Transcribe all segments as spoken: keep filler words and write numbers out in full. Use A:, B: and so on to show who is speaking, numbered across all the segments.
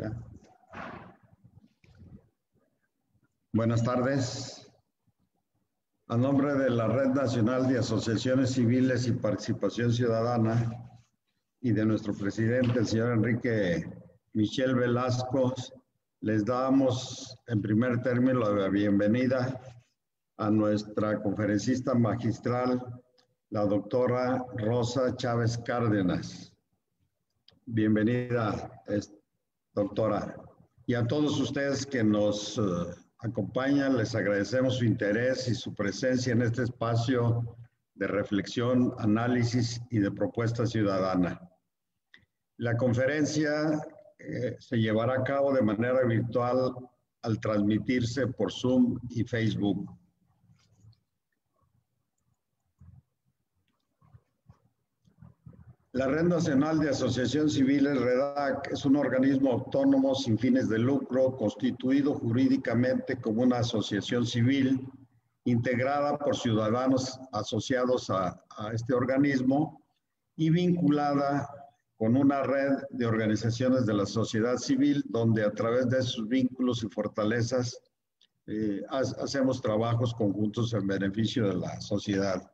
A: Ya. Buenas tardes. A nombre de la Red Nacional de Asociaciones Civiles y Participación Ciudadana y de nuestro presidente, el señor Enrique Michel Velasco, les damos en primer término la bienvenida a nuestra conferencista magistral, la doctora Rosa Chávez Cárdenas. Bienvenida, doctora. Y a todos ustedes que nos uh, acompañan, les agradecemos su interés y su presencia en este espacio de reflexión, análisis y de propuesta ciudadana. La conferencia eh, se llevará a cabo de manera virtual al transmitirse por Zoom y Facebook. La Red Nacional de Asociaciones Civiles, REDAC, es un organismo autónomo sin fines de lucro, constituido jurídicamente como una asociación civil, integrada por ciudadanos asociados a, a este organismo y vinculada con una red de organizaciones de la sociedad civil, donde a través de sus vínculos y fortalezas eh, hacemos trabajos conjuntos en beneficio de la sociedad.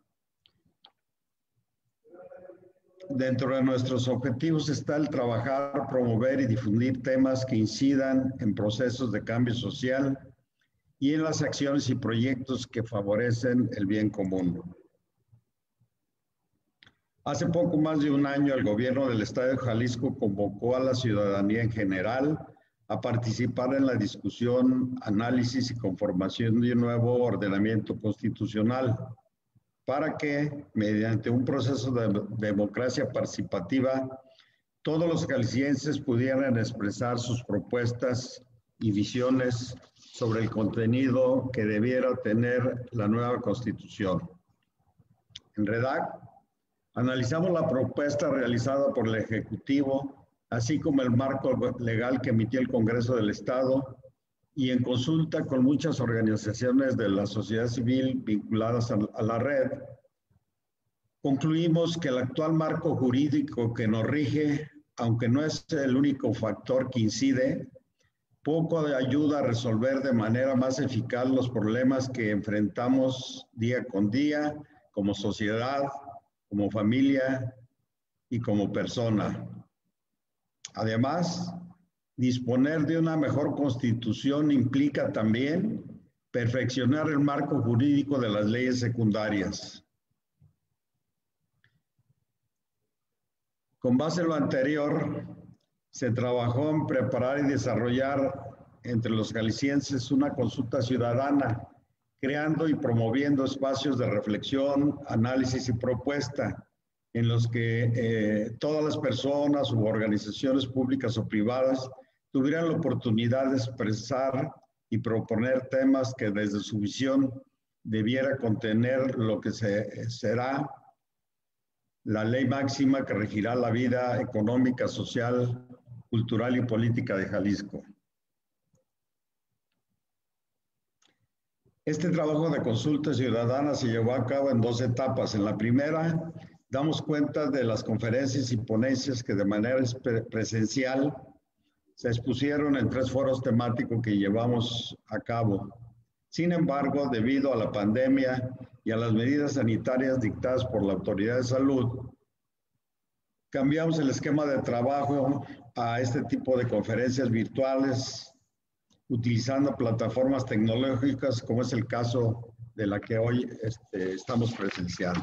A: Dentro de nuestros objetivos está el trabajar, promover y difundir temas que incidan en procesos de cambio social y en las acciones y proyectos que favorecen el bien común. Hace poco más de un año, el gobierno del Estado de Jalisco convocó a la ciudadanía en general a participar en la discusión, análisis y conformación de un nuevo ordenamiento constitucional, para que, mediante un proceso de democracia participativa, todos los jaliscienses pudieran expresar sus propuestas y visiones sobre el contenido que debiera tener la nueva Constitución. En REDAC, analizamos la propuesta realizada por el Ejecutivo, así como el marco legal que emitió el Congreso del Estado, y en consulta con muchas organizaciones de la sociedad civil vinculadas a la red, concluimos que el actual marco jurídico que nos rige, aunque no es el único factor que incide, poco ayuda a resolver de manera más eficaz los problemas que enfrentamos día con día como sociedad, como familia y como persona. Además, disponer de una mejor constitución implica también perfeccionar el marco jurídico de las leyes secundarias. Con base en lo anterior, se trabajó en preparar y desarrollar entre los jaliscienses una consulta ciudadana, creando y promoviendo espacios de reflexión, análisis y propuesta, en los que eh, todas las personas u organizaciones públicas o privadas tuvieran la oportunidad de expresar y proponer temas que desde su visión debiera contener lo que se, será la ley máxima que regirá la vida económica, social, cultural y política de Jalisco. Este trabajo de consulta ciudadana se llevó a cabo en dos etapas. En la primera, damos cuenta de las conferencias y ponencias que de manera presencial se expusieron en tres foros temáticos que llevamos a cabo. Sin embargo, debido a la pandemia y a las medidas sanitarias dictadas por la Autoridad de Salud, cambiamos el esquema de trabajo a este tipo de conferencias virtuales, utilizando plataformas tecnológicas, como es el caso de la que hoy este, estamos presenciando.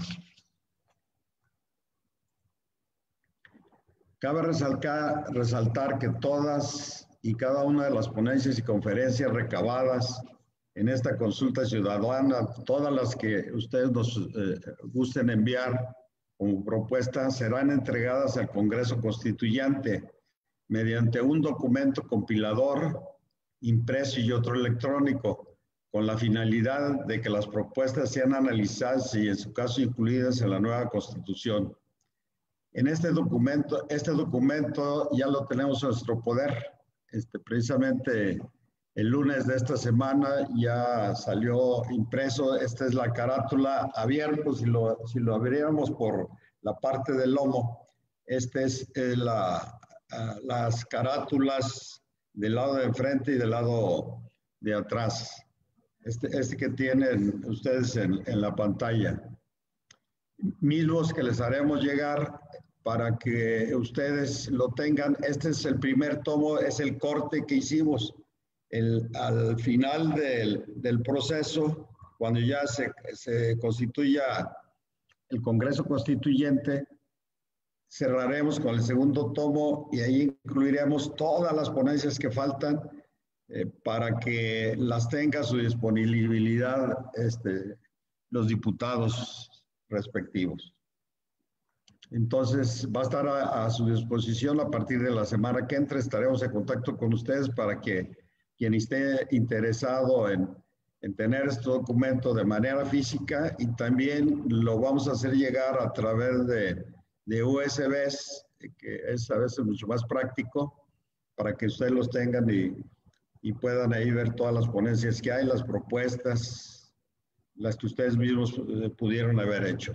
A: Cabe resaltar, resaltar que todas y cada una de las ponencias y conferencias recabadas en esta consulta ciudadana, todas las que ustedes nos eh, gusten enviar como propuesta, serán entregadas al Congreso Constituyente mediante un documento compilador, impreso y otro electrónico, con la finalidad de que las propuestas sean analizadas y en su caso incluidas en la nueva Constitución. En este documento, este documento ya lo tenemos en nuestro poder. Este, precisamente el lunes de esta semana ya salió impreso. Esta es la carátula abierta. Si lo, si lo abriéramos por la parte del lomo, esta es eh, la, uh, las carátulas del lado de enfrente y del lado de atrás. Este, este que tienen ustedes en, en la pantalla. Mismos que les haremos llegar para que ustedes lo tengan. Este es el primer tomo, es el corte que hicimos. El, al final del, del proceso, cuando ya se, se constituya el Congreso Constituyente, cerraremos con el segundo tomo y ahí incluiremos todas las ponencias que faltan eh, para que las tenga a su disponibilidad este, los diputados respectivos. Entonces, va a estar a, a su disposición a partir de la semana que entra. Estaremos en contacto con ustedes para que quien esté interesado en, en tener este documento de manera física, y también lo vamos a hacer llegar a través de, de U S Bs, que es a veces mucho más práctico, para que ustedes los tengan y, y puedan ahí ver todas las ponencias que hay, las propuestas, las que ustedes mismos pudieron haber hecho.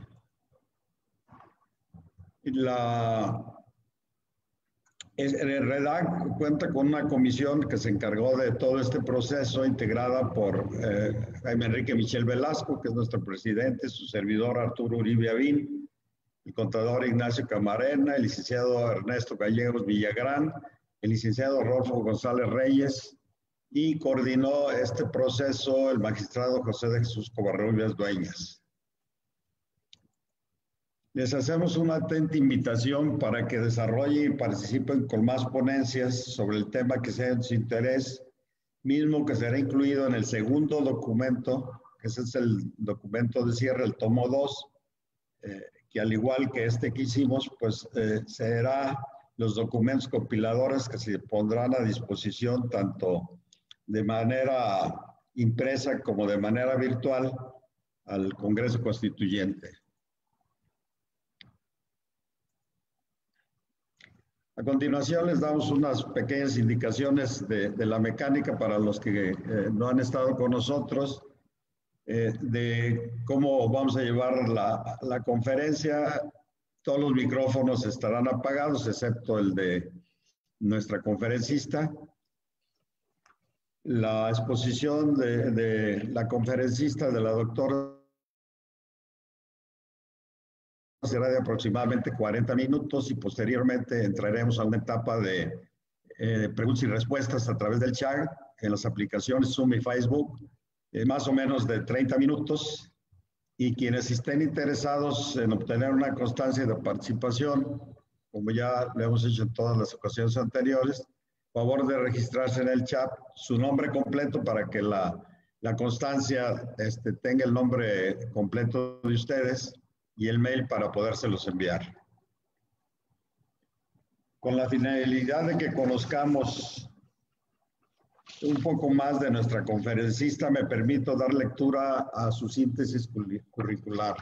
A: La, el REDAC cuenta con una comisión que se encargó de todo este proceso, integrada por eh, Jaime Enrique Michel Velasco, que es nuestro presidente, su servidor Arturo Uribe Avín, el contador Ignacio Camarena, el licenciado Ernesto Gallegos Villagrán, el licenciado Rodolfo González Reyes, y coordinó este proceso el magistrado José de Jesús Covarrubias Dueñas. Les hacemos una atenta invitación para que desarrollen y participen con más ponencias sobre el tema que sea de su interés, mismo que será incluido en el segundo documento, que ese es el documento de cierre, el tomo dos, eh, que al igual que este que hicimos, pues eh, será los documentos compiladores que se pondrán a disposición tanto de manera impresa como de manera virtual al Congreso Constituyente. A continuación les damos unas pequeñas indicaciones de, de la mecánica para los que eh, no han estado con nosotros, eh, de cómo vamos a llevar la, la conferencia. Todos los micrófonos estarán apagados, excepto el de nuestra conferencista. La exposición de, de la conferencista, de la doctora, será de aproximadamente cuarenta minutos y posteriormente entraremos a una etapa de eh, preguntas y respuestas a través del chat en las aplicaciones Zoom y Facebook, eh, más o menos de treinta minutos. Y quienes estén interesados en obtener una constancia de participación, como ya lo hemos hecho en todas las ocasiones anteriores, favor de registrarse en el chat su nombre completo para que la, la constancia este, tenga el nombre completo de ustedes y el mail para podérselos enviar. Con la finalidad de que conozcamos un poco más de nuestra conferencista, me permito dar lectura a su síntesis curricular.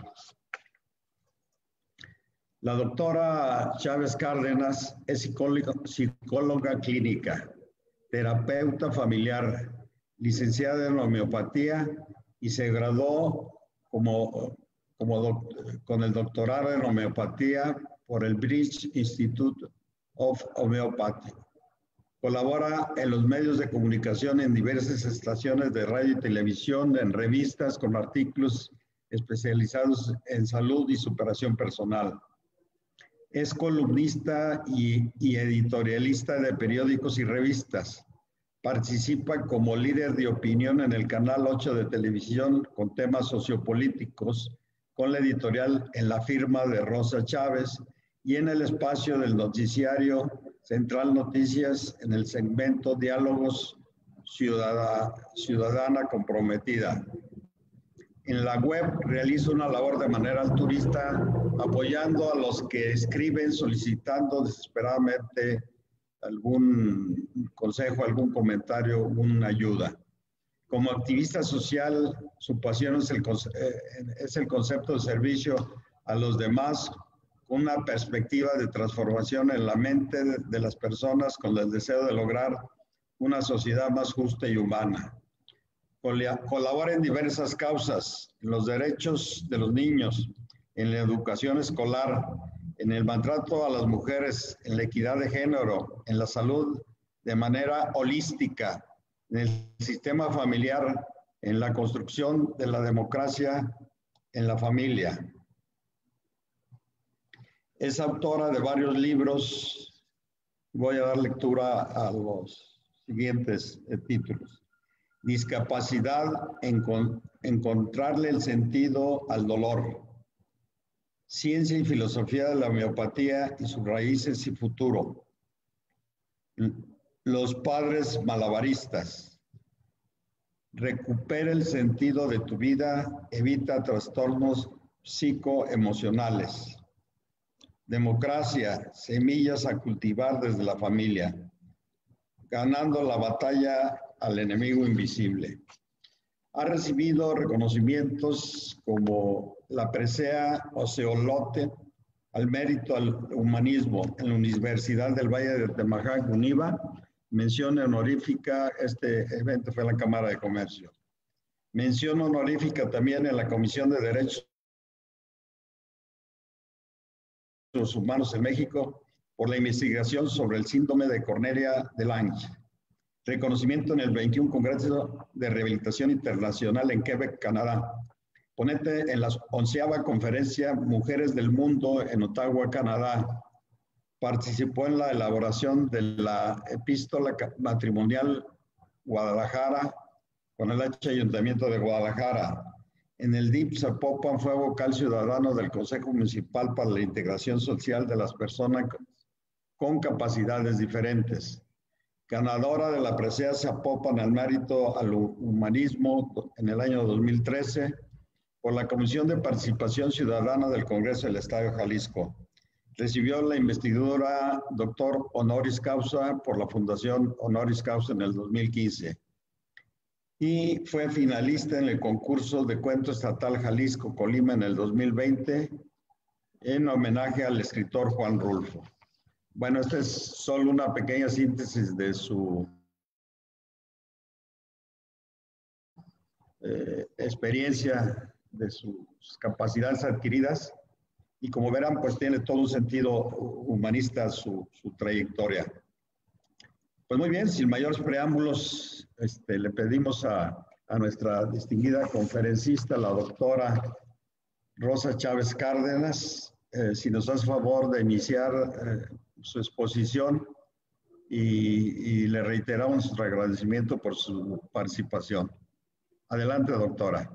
A: La doctora Chávez Cárdenas es psicóloga, psicóloga clínica, terapeuta familiar, licenciada en homeopatía y se graduó como Como doc, con el doctorado en homeopatía por el British Institute of Homeopathy. Colabora en los medios de comunicación en diversas estaciones de radio y televisión, en revistas con artículos especializados en salud y superación personal. Es columnista y, y editorialista de periódicos y revistas. Participa como líder de opinión en el Canal ocho de televisión con temas sociopolíticos, con la editorial En la Firma de Rosa Chávez y en el espacio del noticiario Central Noticias en el segmento Diálogos Ciudadana, Ciudadana Comprometida. En la web realiza una labor de manera altruista, apoyando a los que escriben solicitando desesperadamente algún consejo, algún comentario, una ayuda. Como activista social, su pasión es el, es el concepto de servicio a los demás, con una perspectiva de transformación en la mente de, de las personas con el deseo de lograr una sociedad más justa y humana. Colabora en diversas causas, en los derechos de los niños, en la educación escolar, en el maltrato a las mujeres, en la equidad de género, en la salud de manera holística en el sistema familiar, en la construcción de la democracia en la familia. Es autora de varios libros. Voy a dar lectura a los siguientes eh, títulos. Discapacidad, encon encontrarle el sentido al dolor. Ciencia y filosofía de la homeopatía y sus raíces y futuro. Los padres malabaristas. Recupera el sentido de tu vida, evita trastornos psicoemocionales. Democracia, semillas a cultivar desde la familia. Ganando la batalla al enemigo invisible. Ha recibido reconocimientos como la presea Oceolote al mérito al humanismo en la Universidad del Valle de Atemajac, UNIVA. Mención honorífica, este evento fue en la Cámara de Comercio. Mención honorífica también en la Comisión de Derechos Humanos en México por la investigación sobre el síndrome de Cornelia de Lange. Reconocimiento en el veintiuno Congreso de Rehabilitación Internacional en Quebec, Canadá. Ponente en la onceava Conferencia Mujeres del Mundo en Ottawa, Canadá. Participó en la elaboración de la Epístola Matrimonial Guadalajara con el H Ayuntamiento de Guadalajara. En el D I P Zapopan fue vocal ciudadano del Consejo Municipal para la Integración Social de las Personas con Capacidades Diferentes. Ganadora de la presea Zapopan al mérito al humanismo en el año dos mil trece por la Comisión de Participación Ciudadana del Congreso del Estado de Jalisco. Recibió la investidura doctor honoris causa por la Fundación Honoris Causa en el dos mil quince. Y fue finalista en el concurso de cuento estatal Jalisco Colima en el dos mil veinte en homenaje al escritor Juan Rulfo. Bueno, esta es solo una pequeña síntesis de su eh, experiencia, de sus capacidades adquiridas, y como verán, pues tiene todo un sentido humanista su, su trayectoria. Pues muy bien, sin mayores preámbulos, este, le pedimos a, a nuestra distinguida conferencista, la doctora Rosa Chávez Cárdenas, eh, si nos hace favor de iniciar eh, su exposición y, y le reiteramos nuestro agradecimiento por su participación. Adelante, doctora.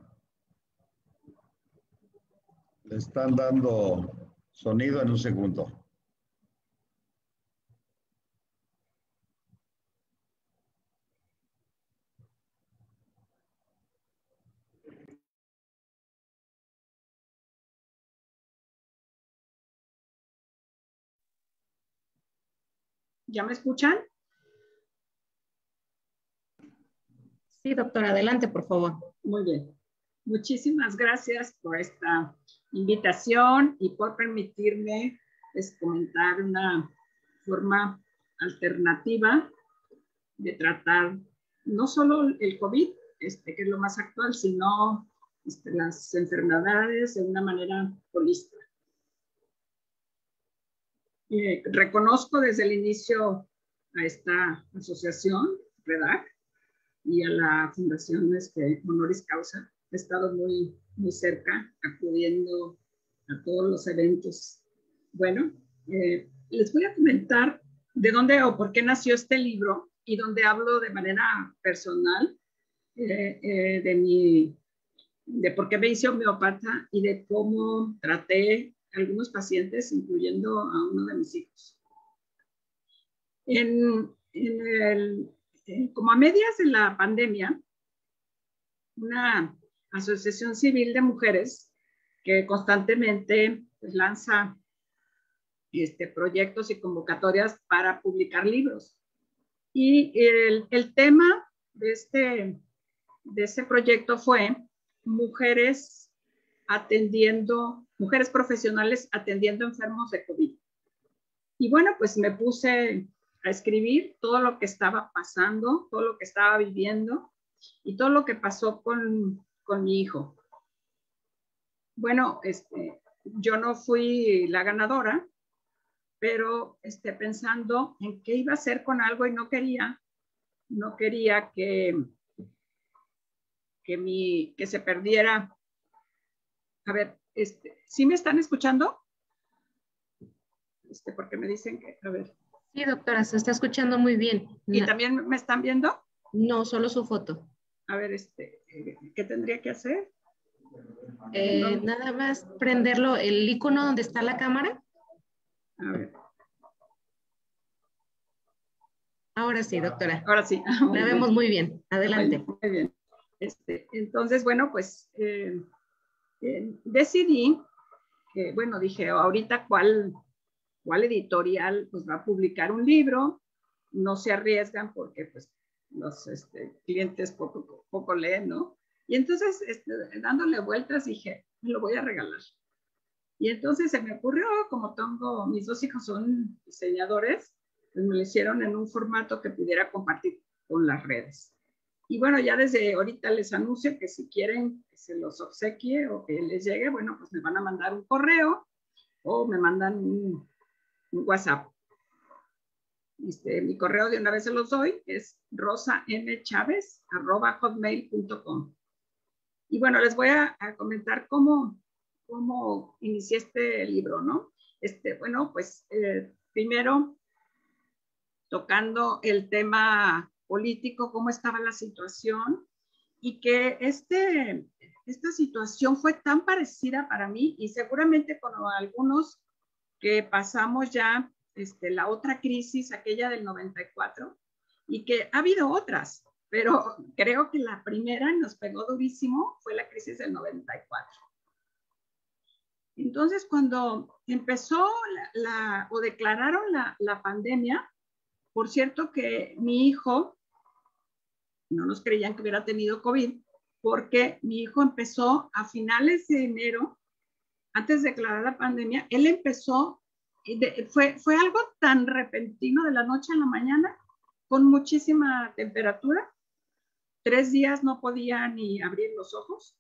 A: Le están dando sonido en un segundo.
B: ¿Ya me escuchan?
C: Sí, doctora, adelante, por favor.
B: Muy bien. Muchísimas gracias por esta invitación y por permitirme pues, comentar una forma alternativa de tratar no solo el COVID, este, que es lo más actual, sino este, las enfermedades de una manera holística. Eh, reconozco desde el inicio a esta asociación, REDAC, y a la Fundación este, Honoris Causa. He estado muy, muy cerca, acudiendo a todos los eventos. Bueno, eh, les voy a comentar de dónde o por qué nació este libro y donde hablo de manera personal eh, eh, de, mi, de por qué me hice homeópata y de cómo traté a algunos pacientes, incluyendo a uno de mis hijos. En, en el, eh, como a medias de la pandemia, una asociación civil de mujeres que constantemente pues, lanza este, proyectos y convocatorias para publicar libros. Y el, el tema de este, de este proyecto fue mujeres atendiendo, mujeres profesionales atendiendo enfermos de COVID. Y bueno, pues me puse a escribir todo lo que estaba pasando, todo lo que estaba viviendo y todo lo que pasó con, con mi hijo. Bueno, este, yo no fui la ganadora, pero este, pensando en qué iba a hacer con algo y no quería, no quería que, que, mi, que se perdiera. A ver, este, ¿sí me están escuchando? Este, porque me dicen que, a ver.
C: Sí, doctora, se está escuchando muy bien.
B: ¿Y
C: Na-
B: también me están viendo?
C: No, solo su foto.
B: A ver, este, ¿qué tendría que hacer?
C: Eh,
B: No.
C: Nada más prenderlo, el icono donde está la cámara.
B: A ver.
C: Ahora sí, doctora.
B: Ahora sí. Muy
C: La
B: bien.
C: vemos muy bien. Adelante.
B: Muy, muy bien. Este, entonces, bueno, pues eh, eh, decidí que, bueno, dije, ahorita cuál, cuál editorial pues va a publicar un libro, no se arriesgan porque pues los este, clientes poco, poco leen, ¿no? Y entonces, este, dándole vueltas, dije, me lo voy a regalar. Y entonces se me ocurrió, como tengo, mis dos hijos son diseñadores, pues me lo hicieron en un formato que pudiera compartir con las redes. Y bueno, ya desde ahorita les anuncio que si quieren que se los obsequie o que les llegue, bueno, pues me van a mandar un correo o me mandan un, un WhatsApp. Este, mi correo de una vez se los doy, es rosamchavez arroba hotmail punto com. Y bueno, les voy a, a comentar cómo, cómo inicié este libro, ¿no? Este, bueno, pues eh, primero tocando el tema político, cómo estaba la situación y que este, esta situación fue tan parecida para mí y seguramente con algunos que pasamos ya este, la otra crisis, aquella del noventa y cuatro, y que ha habido otras, pero creo que la primera nos pegó durísimo fue la crisis del noventa y cuatro. Entonces, cuando empezó la, la o declararon la, la pandemia, por cierto que mi hijo, no nos creían que hubiera tenido COVID, porque mi hijo empezó a finales de enero, antes de declarar la pandemia, él empezó, de, fue, fue algo tan repentino de la noche a la mañana, con muchísima temperatura. Tres días no podía ni abrir los ojos.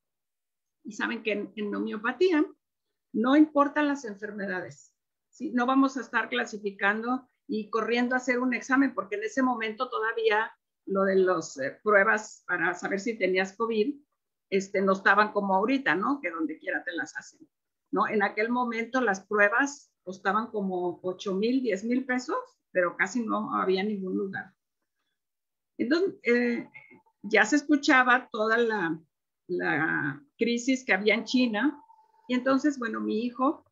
B: Y saben que en, en homeopatía no importan las enfermedades, ¿sí? No vamos a estar clasificando y corriendo a hacer un examen, porque en ese momento todavía lo de las eh, pruebas para saber si tenías COVID, este, no estaban como ahorita, ¿no? Que donde quiera te las hacen, ¿no? En aquel momento las pruebas costaban como ocho mil, diez mil pesos, pero casi no había ningún lugar. Entonces, eh, ya se escuchaba toda la, la crisis que había en China, y entonces, bueno, mi hijo,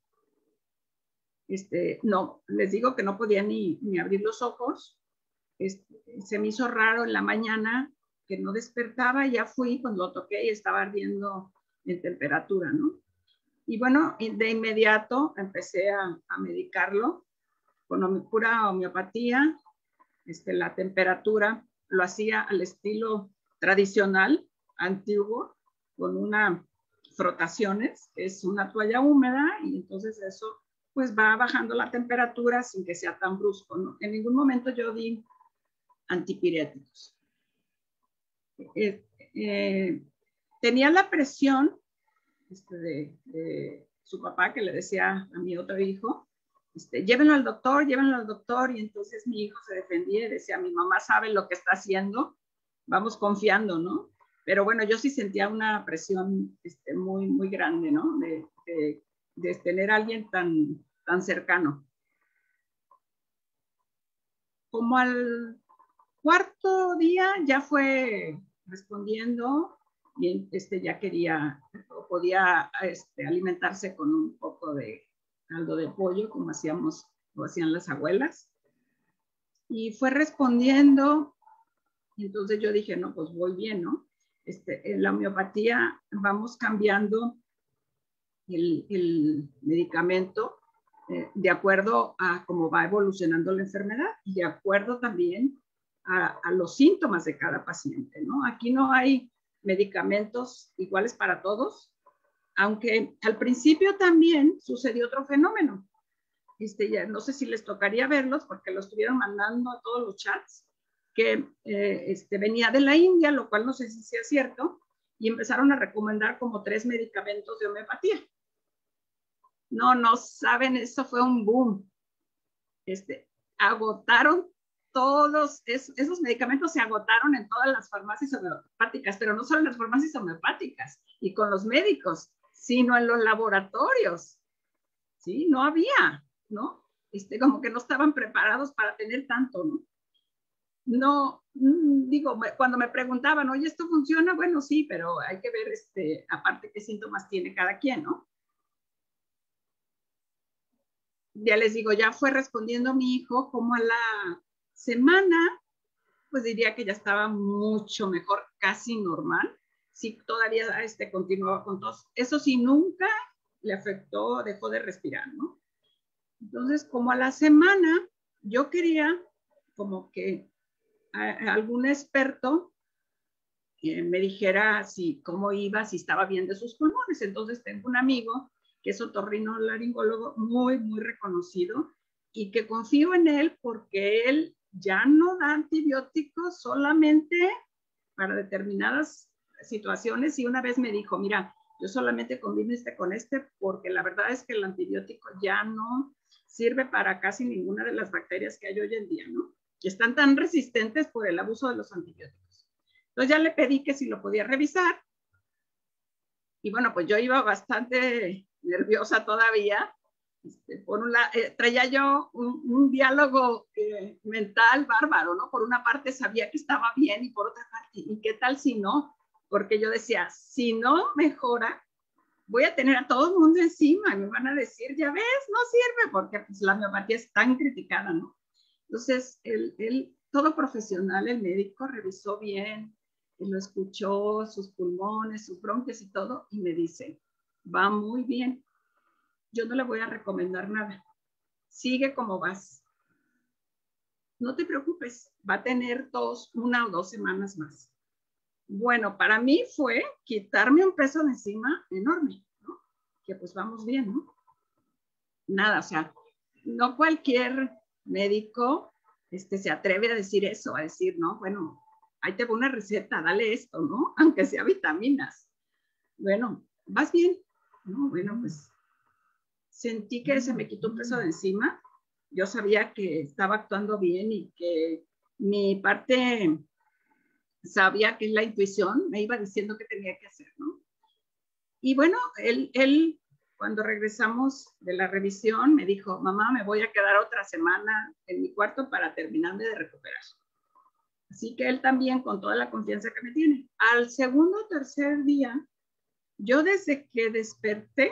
B: este, no, les digo que no podía ni, ni abrir los ojos. Este, se me hizo raro en la mañana que no despertaba, ya fui, cuando lo toqué y estaba ardiendo en temperatura, ¿no? Y bueno, de inmediato empecé a, a medicarlo con pura homeopatía. Este, la temperatura lo hacía al estilo tradicional, antiguo, con una frotaciones, que es una toalla húmeda, y entonces eso pues va bajando la temperatura sin que sea tan brusco, ¿no? En ningún momento yo di antipiréticos. Eh, eh, tenía la presión este, de, de su papá, que le decía a mi otro hijo, este, llévenlo al doctor, llévenlo al doctor, y entonces mi hijo se defendía y decía, mi mamá sabe lo que está haciendo, vamos confiando, ¿no? Pero bueno, yo sí sentía una presión este, muy, muy grande, ¿no? De, de, de tener a alguien tan, tan cercano. Como al cuarto día ya fue respondiendo y este, ya quería, podía este, alimentarse con un poco de caldo de pollo, como hacíamos, lo hacían las abuelas. Y fue respondiendo, y entonces yo dije, no, pues voy bien, ¿no? Este, en la homeopatía vamos cambiando el, el medicamento eh, de acuerdo a cómo va evolucionando la enfermedad y de acuerdo también a, a los síntomas de cada paciente, ¿no? Aquí no hay medicamentos iguales para todos, aunque al principio también sucedió otro fenómeno. Este, ya, no sé si les tocaría verlos porque lo estuvieron mandando a todos los chats, que eh, este, venía de la India, lo cual no sé si sea cierto, y empezaron a recomendar como tres medicamentos de homeopatía. No, no saben, eso fue un boom. este, agotaron todos es, esos medicamentos, se agotaron en todas las farmacias homeopáticas, pero no solo en las farmacias homeopáticas y con los médicos, sino en los laboratorios. ¿Sí? No había, ¿no? Este, como que no estaban preparados para tener tanto, ¿no? No, digo, cuando me preguntaban, oye, ¿esto funciona? Bueno, sí, pero hay que ver, este, aparte, qué síntomas tiene cada quien, ¿no? Ya les digo, ya fue respondiendo mi hijo, como a la semana, pues diría que ya estaba mucho mejor, casi normal. Sí, todavía este, continuaba con tos. Eso sí, nunca le afectó, dejó de respirar, ¿no? Entonces, como a la semana, yo quería como que a, a algún experto eh, me dijera si, cómo iba, si estaba bien de sus pulmones. Entonces, tengo un amigo que es otorrinolaringólogo muy, muy reconocido y que confío en él porque él ya no da antibióticos solamente para determinadas situaciones y una vez me dijo, mira, yo solamente combino este con este porque la verdad es que el antibiótico ya no sirve para casi ninguna de las bacterias que hay hoy en día, ¿no? Que están tan resistentes por el abuso de los antibióticos. Entonces ya le pedí que si lo podía revisar y bueno, pues yo iba bastante nerviosa todavía. Este, por un lado, eh, traía yo un, un diálogo eh, mental bárbaro, ¿no? Por una parte sabía que estaba bien y por otra parte, ¿y qué tal si no? Porque yo decía, si no mejora, voy a tener a todo el mundo encima, me van a decir, ya ves, no sirve, porque pues, la homeopatía es tan criticada, ¿no? Entonces, él, él, todo profesional, el médico, revisó bien, lo escuchó, sus pulmones, sus bronquios y todo, y me dice, va muy bien, yo no le voy a recomendar nada, sigue como vas. No te preocupes, va a tener dos, una o dos semanas más. Bueno, para mí fue quitarme un peso de encima enorme, ¿no? Que pues vamos bien, ¿no? Nada, o sea, no cualquier médico este, se atreve a decir eso, a decir, no, bueno, ahí te voy una receta, dale esto, ¿no? Aunque sea vitaminas. Bueno, vas bien, ¿no? Bueno, pues sentí que se me quitó un peso de encima. Yo sabía que estaba actuando bien y que mi parte sabía que la intuición me iba diciendo qué tenía que hacer, ¿no? Y bueno, él, él, cuando regresamos de la revisión, me dijo, mamá, me voy a quedar otra semana en mi cuarto para terminarme de recuperar. Así que él también, con toda la confianza que me tiene. Al segundo o tercer día, yo desde que desperté,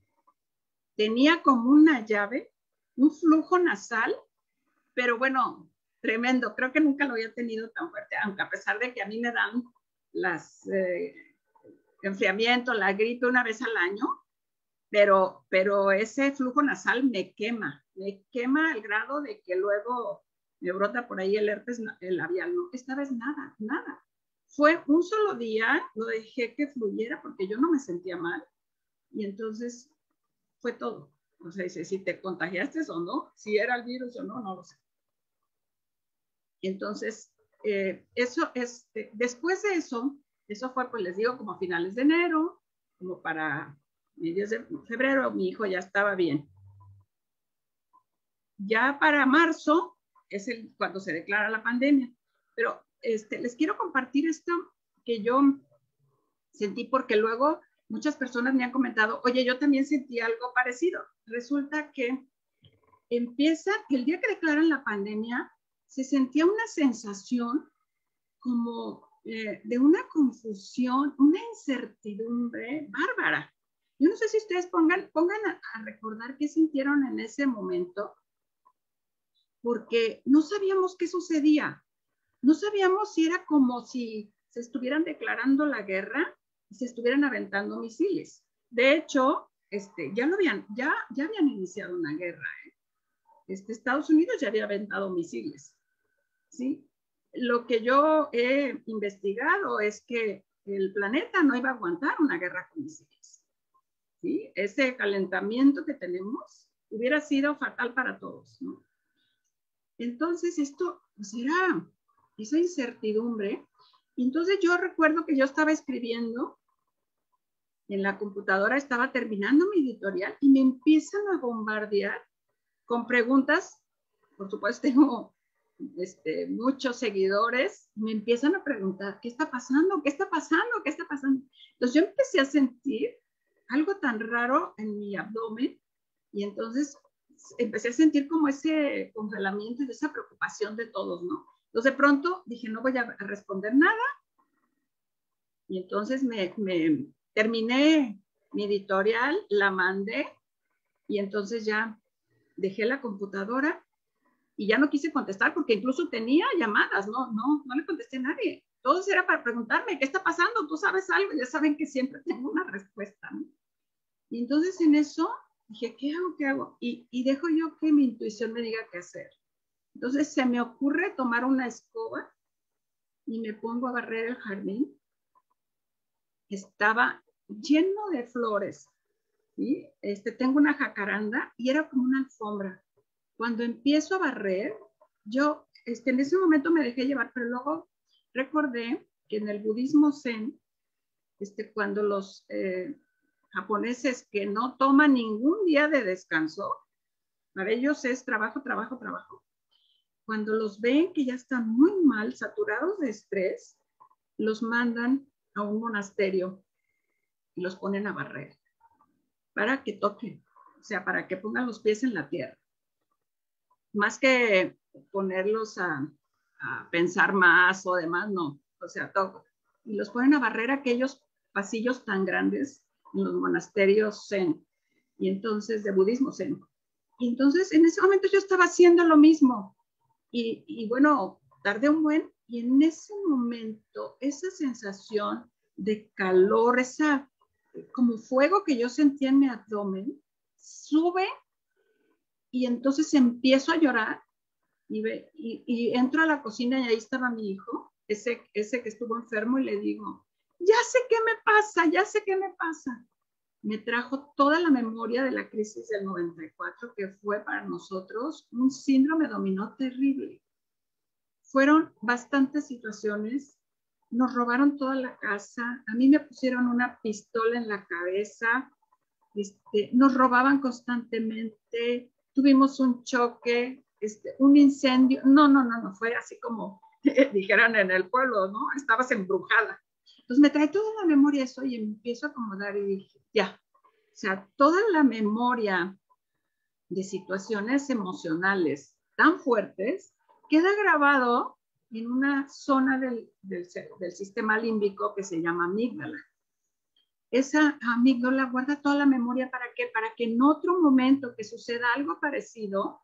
B: tenía como una llave, un flujo nasal, pero bueno, tremendo. Creo que nunca lo había tenido tan fuerte, aunque a pesar de que a mí me dan las eh, enfriamiento, la gripe una vez al año, pero, pero ese flujo nasal me quema, me quema al grado de que luego me brota por ahí el herpes el labial. No, esta vez nada, nada. Fue un solo día, lo dejé que fluyera porque yo no me sentía mal y entonces fue todo. O sea, dice, si te contagiaste o no, si era el virus o no, no lo sé. Entonces, eh, eso es, eh, después de eso, eso fue, pues les digo, como a finales de enero, como para mediados de febrero, mi hijo ya estaba bien. Ya para marzo es el, cuando se declara la pandemia. Pero este, les quiero compartir esto que yo sentí porque luego muchas personas me han comentado, oye, yo también sentí algo parecido. Resulta que empieza, el día que declaran la pandemia, se sentía una sensación como eh, de una confusión, una incertidumbre bárbara. Yo no sé si ustedes pongan, pongan a, a recordar qué sintieron en ese momento, porque no sabíamos qué sucedía. No sabíamos si era como si se estuvieran declarando la guerra y se estuvieran aventando misiles. De hecho, este, ya, lo habían, ya, ya habían iniciado una guerra. ¿eh? Este, Estados Unidos ya había aventado misiles. ¿Sí? Lo que yo he investigado es que el planeta no iba a aguantar una guerra con misiles. ¿Sí? Ese calentamiento que tenemos hubiera sido fatal para todos, ¿no? Entonces esto pues era esa incertidumbre. Entonces yo recuerdo que yo estaba escribiendo en la computadora, estaba terminando mi editorial y me empiezan a bombardear con preguntas por supuesto tengo este, muchos seguidores, me empiezan a preguntar, ¿qué está pasando? ¿Qué está pasando? ¿Qué está pasando? Entonces yo empecé a sentir algo tan raro en mi abdomen y entonces empecé a sentir como ese congelamiento y esa preocupación de todos, ¿no? Entonces de pronto dije, no voy a responder nada y entonces me, me terminé mi editorial, la mandé y entonces ya dejé la computadora y ya no quise contestar porque incluso tenía llamadas, no, no, no le contesté a nadie. Todo era para preguntarme, ¿qué está pasando? ¿Tú sabes algo? Ya saben que siempre tengo una respuesta, ¿no? Y entonces en eso dije, ¿qué hago? ¿Qué hago? Y, y dejo yo que mi intuición me diga qué hacer. Entonces se me ocurre tomar una escoba y me pongo a barrer el jardín. Estaba lleno de flores, ¿sí? Este, tengo una jacaranda y era como una alfombra. Cuando empiezo a barrer, yo este, en ese momento me dejé llevar, pero luego recordé que en el budismo zen, este, cuando los eh, japoneses que no toman ningún día de descanso, para ellos es trabajo, trabajo, trabajo. Cuando los ven que ya están muy mal, saturados de estrés, los mandan a un monasterio y los ponen a barrer para que toquen, o sea, para que pongan los pies en la tierra. Más que ponerlos a, a pensar más o demás, no, o sea, todo. Y los ponen a barrer aquellos pasillos tan grandes en los monasterios zen, y entonces de budismo zen. Y entonces en ese momento yo estaba haciendo lo mismo. Y, y bueno, tardé un buen, y en ese momento esa sensación de calor, esa como fuego que yo sentía en mi abdomen, sube. Y entonces empiezo a llorar y, ve, y, y entro a la cocina y ahí estaba mi hijo, ese, ese que estuvo enfermo, y le digo, ya sé qué me pasa, ya sé qué me pasa. Me trajo toda la memoria de la crisis del noventa y cuatro, que fue para nosotros un síndrome dominó terrible. Fueron bastantes situaciones, nos robaron toda la casa, a mí me pusieron una pistola en la cabeza, este, nos robaban constantemente, tuvimos un choque, este, un incendio, no, no, no, no, fue así como dijeran en el pueblo, ¿no? Estabas embrujada. Entonces me trae toda la memoria eso y empiezo a acomodar y dije, ya, o sea, toda la memoria de situaciones emocionales tan fuertes queda grabado en una zona del, del, del sistema límbico que se llama amígdala. Esa amígdala guarda toda la memoria para que, para que en otro momento que suceda algo parecido,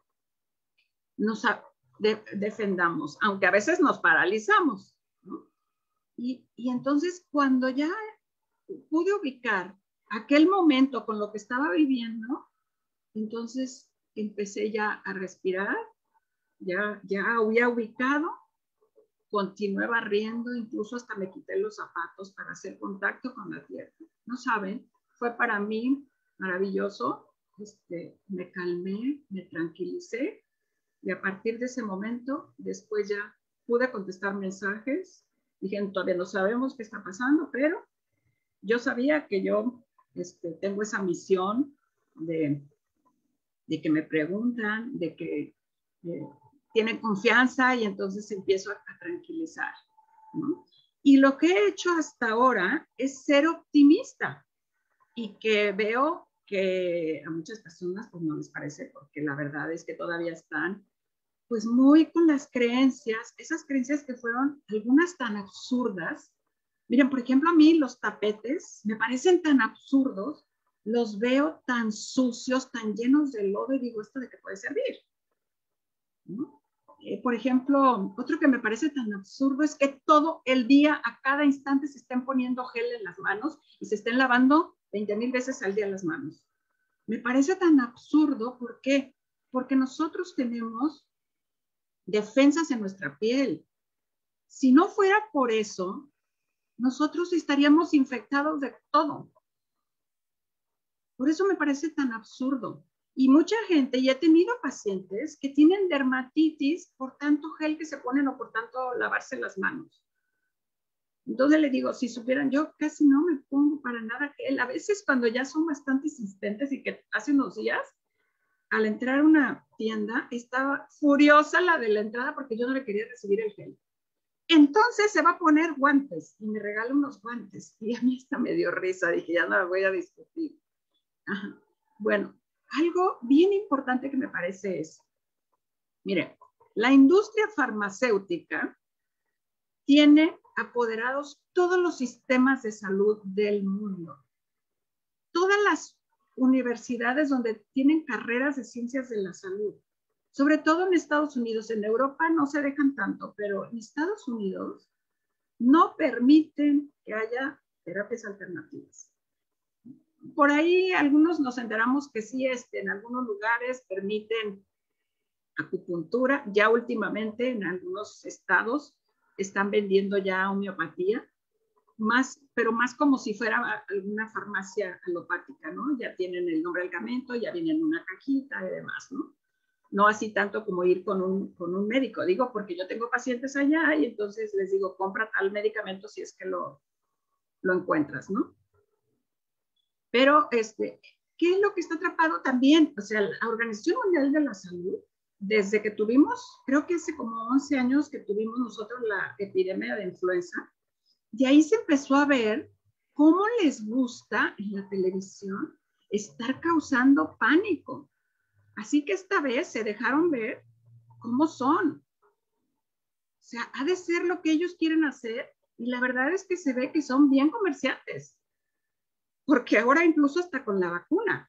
B: nos de, defendamos, aunque a veces nos paralizamos, ¿no? Y, y entonces cuando ya pude ubicar aquel momento con lo que estaba viviendo, entonces empecé ya a respirar, ya, ya había ubicado, continué barriendo, incluso hasta me quité los zapatos para hacer contacto con la tierra. No saben, fue para mí maravilloso. Este, me calmé, me tranquilicé y a partir de ese momento, después ya pude contestar mensajes. Dije, todavía no sabemos qué está pasando, pero yo sabía que yo este, tengo esa misión de, de que me preguntan, de que eh, tienen confianza y entonces empiezo a, a tranquilizar, ¿no? Y lo que he hecho hasta ahora es ser optimista y que veo que a muchas personas pues no les parece, porque la verdad es que todavía están pues muy con las creencias, esas creencias que fueron algunas tan absurdas. Miren, por ejemplo, a mí los tapetes me parecen tan absurdos, los veo tan sucios, tan llenos de lodo y digo, ¿esto de qué puede servir? ¿No? Eh, por ejemplo, otro que me parece tan absurdo es que todo el día, a cada instante, se estén poniendo gel en las manos y se estén lavando veinte mil veces al día las manos. Me parece tan absurdo, ¿por qué? Porque nosotros tenemos defensas en nuestra piel. Si no fuera por eso, nosotros estaríamos infectados de todo. Por eso me parece tan absurdo. Y mucha gente, y he tenido pacientes que tienen dermatitis por tanto gel que se ponen o por tanto lavarse las manos. Entonces le digo, si supieran, yo casi no me pongo para nada gel. A veces cuando ya son bastante insistentes y que hace unos días, al entrar a una tienda, estaba furiosa la de la entrada porque yo no le quería recibir el gel. Entonces se va a poner guantes y me regala unos guantes. Y a mí hasta me dio risa, dije, ya no la voy a discutir. Ajá. Bueno, algo bien importante que me parece es, mire, la industria farmacéutica tiene apoderados todos los sistemas de salud del mundo. Todas las universidades donde tienen carreras de ciencias de la salud, sobre todo en Estados Unidos. En Europa no se dejan tanto, pero en Estados Unidos no permiten que haya terapias alternativas. Por ahí algunos nos enteramos que sí, este, en algunos lugares permiten acupuntura. Ya últimamente en algunos estados están vendiendo ya homeopatía, más, pero más como si fuera alguna farmacia alopática, ¿no? Ya tienen el nombre del medicamento, ya viene en una cajita y demás, ¿no? No así tanto como ir con un, con un médico. Digo, porque yo tengo pacientes allá y entonces les digo, compra tal medicamento si es que lo, lo encuentras, ¿no? Pero, este, ¿qué es lo que está atrapado también? O sea, la Organización Mundial de la Salud, desde que tuvimos, creo que hace como once años que tuvimos nosotros la epidemia de influenza, y ahí se empezó a ver cómo les gusta en la televisión estar causando pánico. Así que esta vez se dejaron ver cómo son. O sea, ha de ser lo que ellos quieren hacer y la verdad es que se ve que son bien comerciantes. Porque ahora incluso hasta con la vacuna.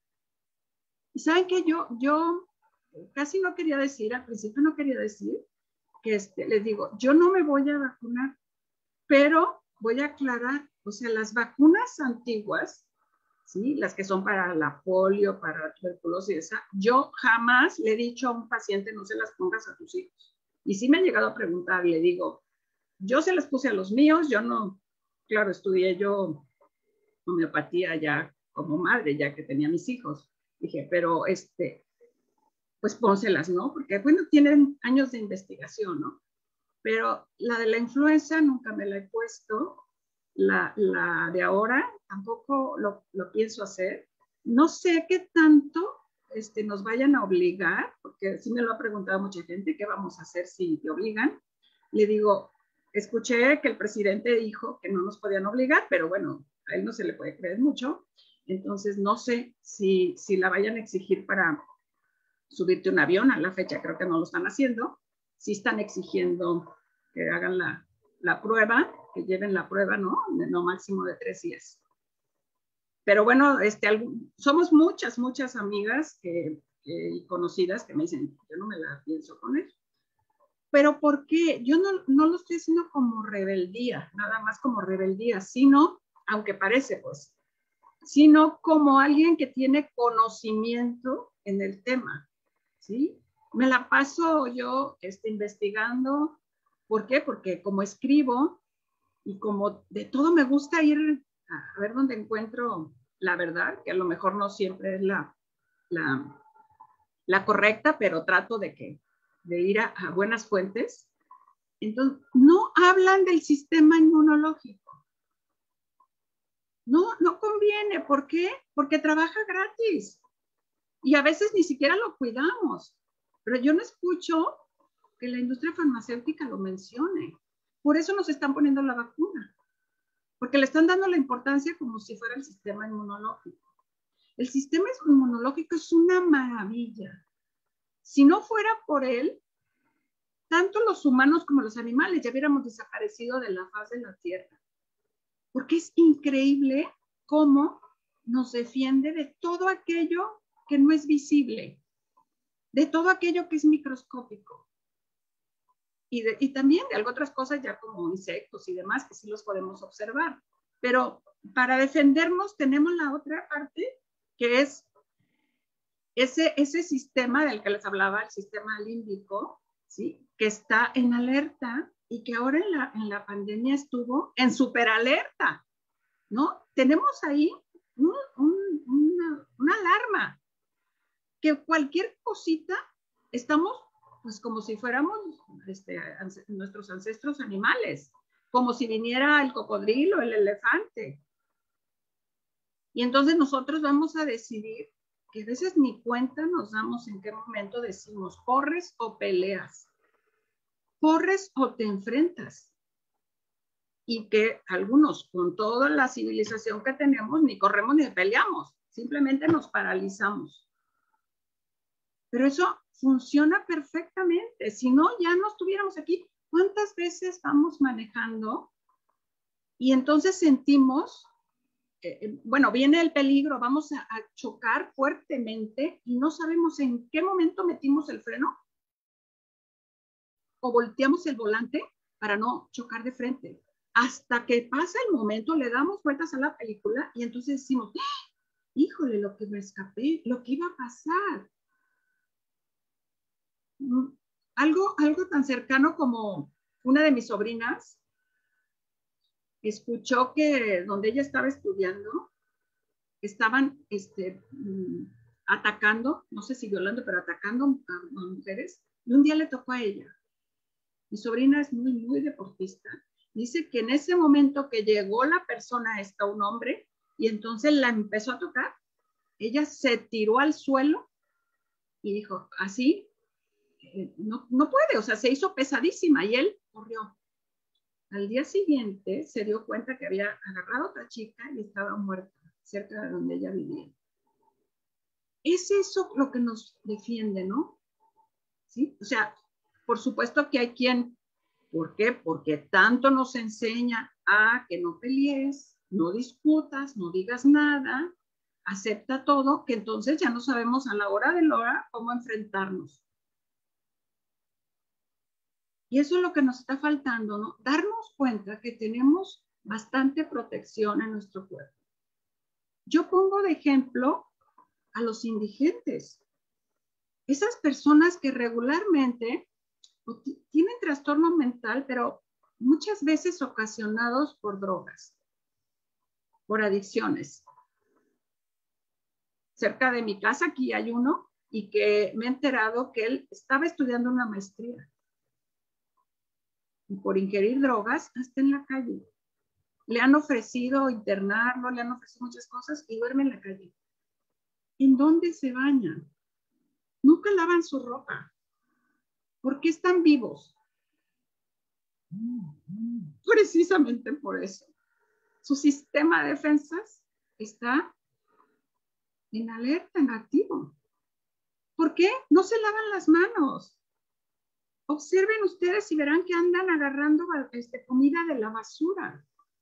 B: Y saben que yo, yo casi no quería decir, al principio no quería decir, que este, les digo, yo no me voy a vacunar, pero voy a aclarar, o sea, las vacunas antiguas, ¿sí? Las que son para la polio, para la tuberculosis, esa, yo jamás le he dicho a un paciente no se las pongas a tus hijos. Y sí me han llegado a preguntar, le digo, yo se las puse a los míos, yo no, claro, estudié yo homeopatía ya como madre, ya que tenía mis hijos. Dije, pero este, pues pónselas, ¿no? Porque, bueno, tienen años de investigación, ¿no? Pero la de la influenza nunca me la he puesto. La, la de ahora tampoco lo, lo pienso hacer. No sé qué tanto este, nos vayan a obligar, porque sí me lo ha preguntado mucha gente, ¿qué vamos a hacer si te obligan? Le digo, escuché que el presidente dijo que no nos podían obligar, pero bueno, a él no se le puede creer mucho. Entonces, no sé si, si la vayan a exigir para subirte un avión. A la fecha creo que no lo están haciendo. Sí están exigiendo que hagan la, la prueba, que lleven la prueba, ¿no? No máximo de tres días. Pero bueno, este, algún, somos muchas, muchas amigas que, que, y conocidas que me dicen, yo no me la pienso poner. Pero ¿por qué? Yo no, no lo estoy haciendo como rebeldía, nada más como rebeldía, sino, aunque parece pues, sino como alguien que tiene conocimiento en el tema, ¿sí? Me la paso yo este, investigando. ¿Por qué? Porque como escribo y como de todo me gusta ir a ver dónde encuentro la verdad, que a lo mejor no siempre es la, la, la correcta, pero trato de, que, de ir a, a buenas fuentes. Entonces, no hablan del sistema inmunológico. No, no conviene. ¿Por qué? Porque trabaja gratis. Y a veces ni siquiera lo cuidamos. Pero yo no escucho que la industria farmacéutica lo mencione. Por eso nos están poniendo la vacuna. Porque le están dando la importancia como si fuera el sistema inmunológico. El sistema inmunológico es una maravilla. Si no fuera por él, tanto los humanos como los animales ya hubiéramos desaparecido de la faz de la Tierra. Porque es increíble cómo nos defiende de todo aquello que no es visible, de todo aquello que es microscópico. Y, de, y también de algo otras cosas ya como insectos y demás que sí los podemos observar. Pero para defendernos tenemos la otra parte que es ese, ese sistema del que les hablaba, el sistema límbico, ¿sí? Que está en alerta y que ahora en la, en la pandemia estuvo en superalerta, ¿no? Tenemos ahí un, un, una, una alarma que cualquier cosita estamos pues como si fuéramos este, nuestros ancestros animales, como si viniera el cocodrilo, el elefante. Y entonces nosotros vamos a decidir que a veces ni cuenta nos damos en qué momento decimos, corres o peleas, corres o te enfrentas. Y que algunos, con toda la civilización que tenemos, ni corremos ni peleamos, simplemente nos paralizamos. Pero eso funciona perfectamente. Si no, ya no estuviéramos aquí. ¿Cuántas veces vamos manejando y entonces sentimos, eh, bueno, viene el peligro, vamos a, a chocar fuertemente y no sabemos en qué momento metimos el freno o volteamos el volante para no chocar de frente? Hasta que pasa el momento, le damos vueltas a la película y entonces decimos, ¡ah! Híjole, lo que me escapé, lo que iba a pasar. Algo, algo tan cercano como una de mis sobrinas escuchó que donde ella estaba estudiando, estaban este, atacando, no sé si violando, pero atacando a, a mujeres, y un día le tocó a ella. Mi sobrina es muy, muy deportista. Dice que en ese momento que llegó la persona esta, un hombre, y entonces la empezó a tocar, ella se tiró al suelo y dijo, así, eh, no, no puede, o sea, se hizo pesadísima y él corrió. Al día siguiente se dio cuenta que había agarrado a otra chica y estaba muerta cerca de donde ella vivía. Es eso lo que nos defiende, ¿no? ¿Sí? O sea, por supuesto que hay quien, ¿por qué? Porque tanto nos enseña a que no pelees, no discutas, no digas nada, acepta todo, que entonces ya no sabemos a la hora de la hora cómo enfrentarnos. Y eso es lo que nos está faltando, ¿no? Darnos cuenta que tenemos bastante protección en nuestro cuerpo. Yo pongo de ejemplo a los indigentes. Esas personas que regularmente tienen trastorno mental, pero muchas veces ocasionados por drogas, por adicciones. Cerca de mi casa aquí hay uno y que me he enterado que él estaba estudiando una maestría. Y por ingerir drogas, hasta en la calle. Le han ofrecido internarlo, le han ofrecido muchas cosas y duerme en la calle. ¿En dónde se bañan? Nunca lavan su ropa. ¿Por qué están vivos? Precisamente por eso. Su sistema de defensas está en alerta, en activo. ¿Por qué? No se lavan las manos. Observen ustedes y verán que andan agarrando este, comida de la basura.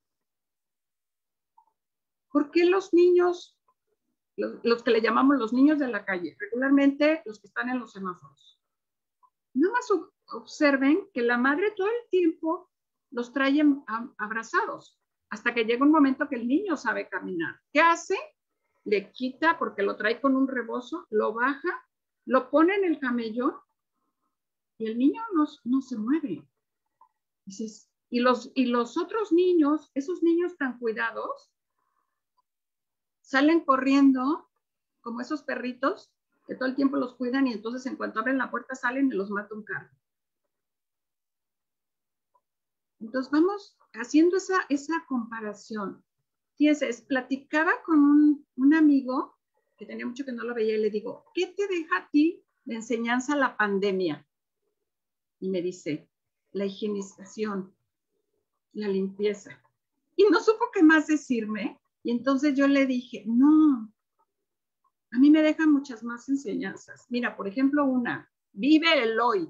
B: ¿Por qué los niños, los, los que le llamamos los niños de la calle, regularmente los que están en los semáforos? Nada más observen que la madre todo el tiempo los trae abrazados, hasta que llega un momento que el niño sabe caminar. ¿Qué hace? Le quita, porque lo trae con un rebozo, lo baja, lo pone en el camellón y el niño no, no se mueve. Dices, y, los, y los otros niños, esos niños tan cuidados, salen corriendo como esos perritos que todo el tiempo los cuidan y entonces en cuanto abren la puerta salen y los mata un carro. Entonces vamos haciendo esa, esa comparación. Fíjense, platicaba con un, un amigo que tenía mucho que no lo veía y le digo, ¿qué te deja a ti de enseñanza la pandemia? Y me dice, la higienización, la limpieza. Y no supo qué más decirme. Y entonces yo le dije, no, a mí me dejan muchas más enseñanzas. Mira, por ejemplo, una, vive el hoy.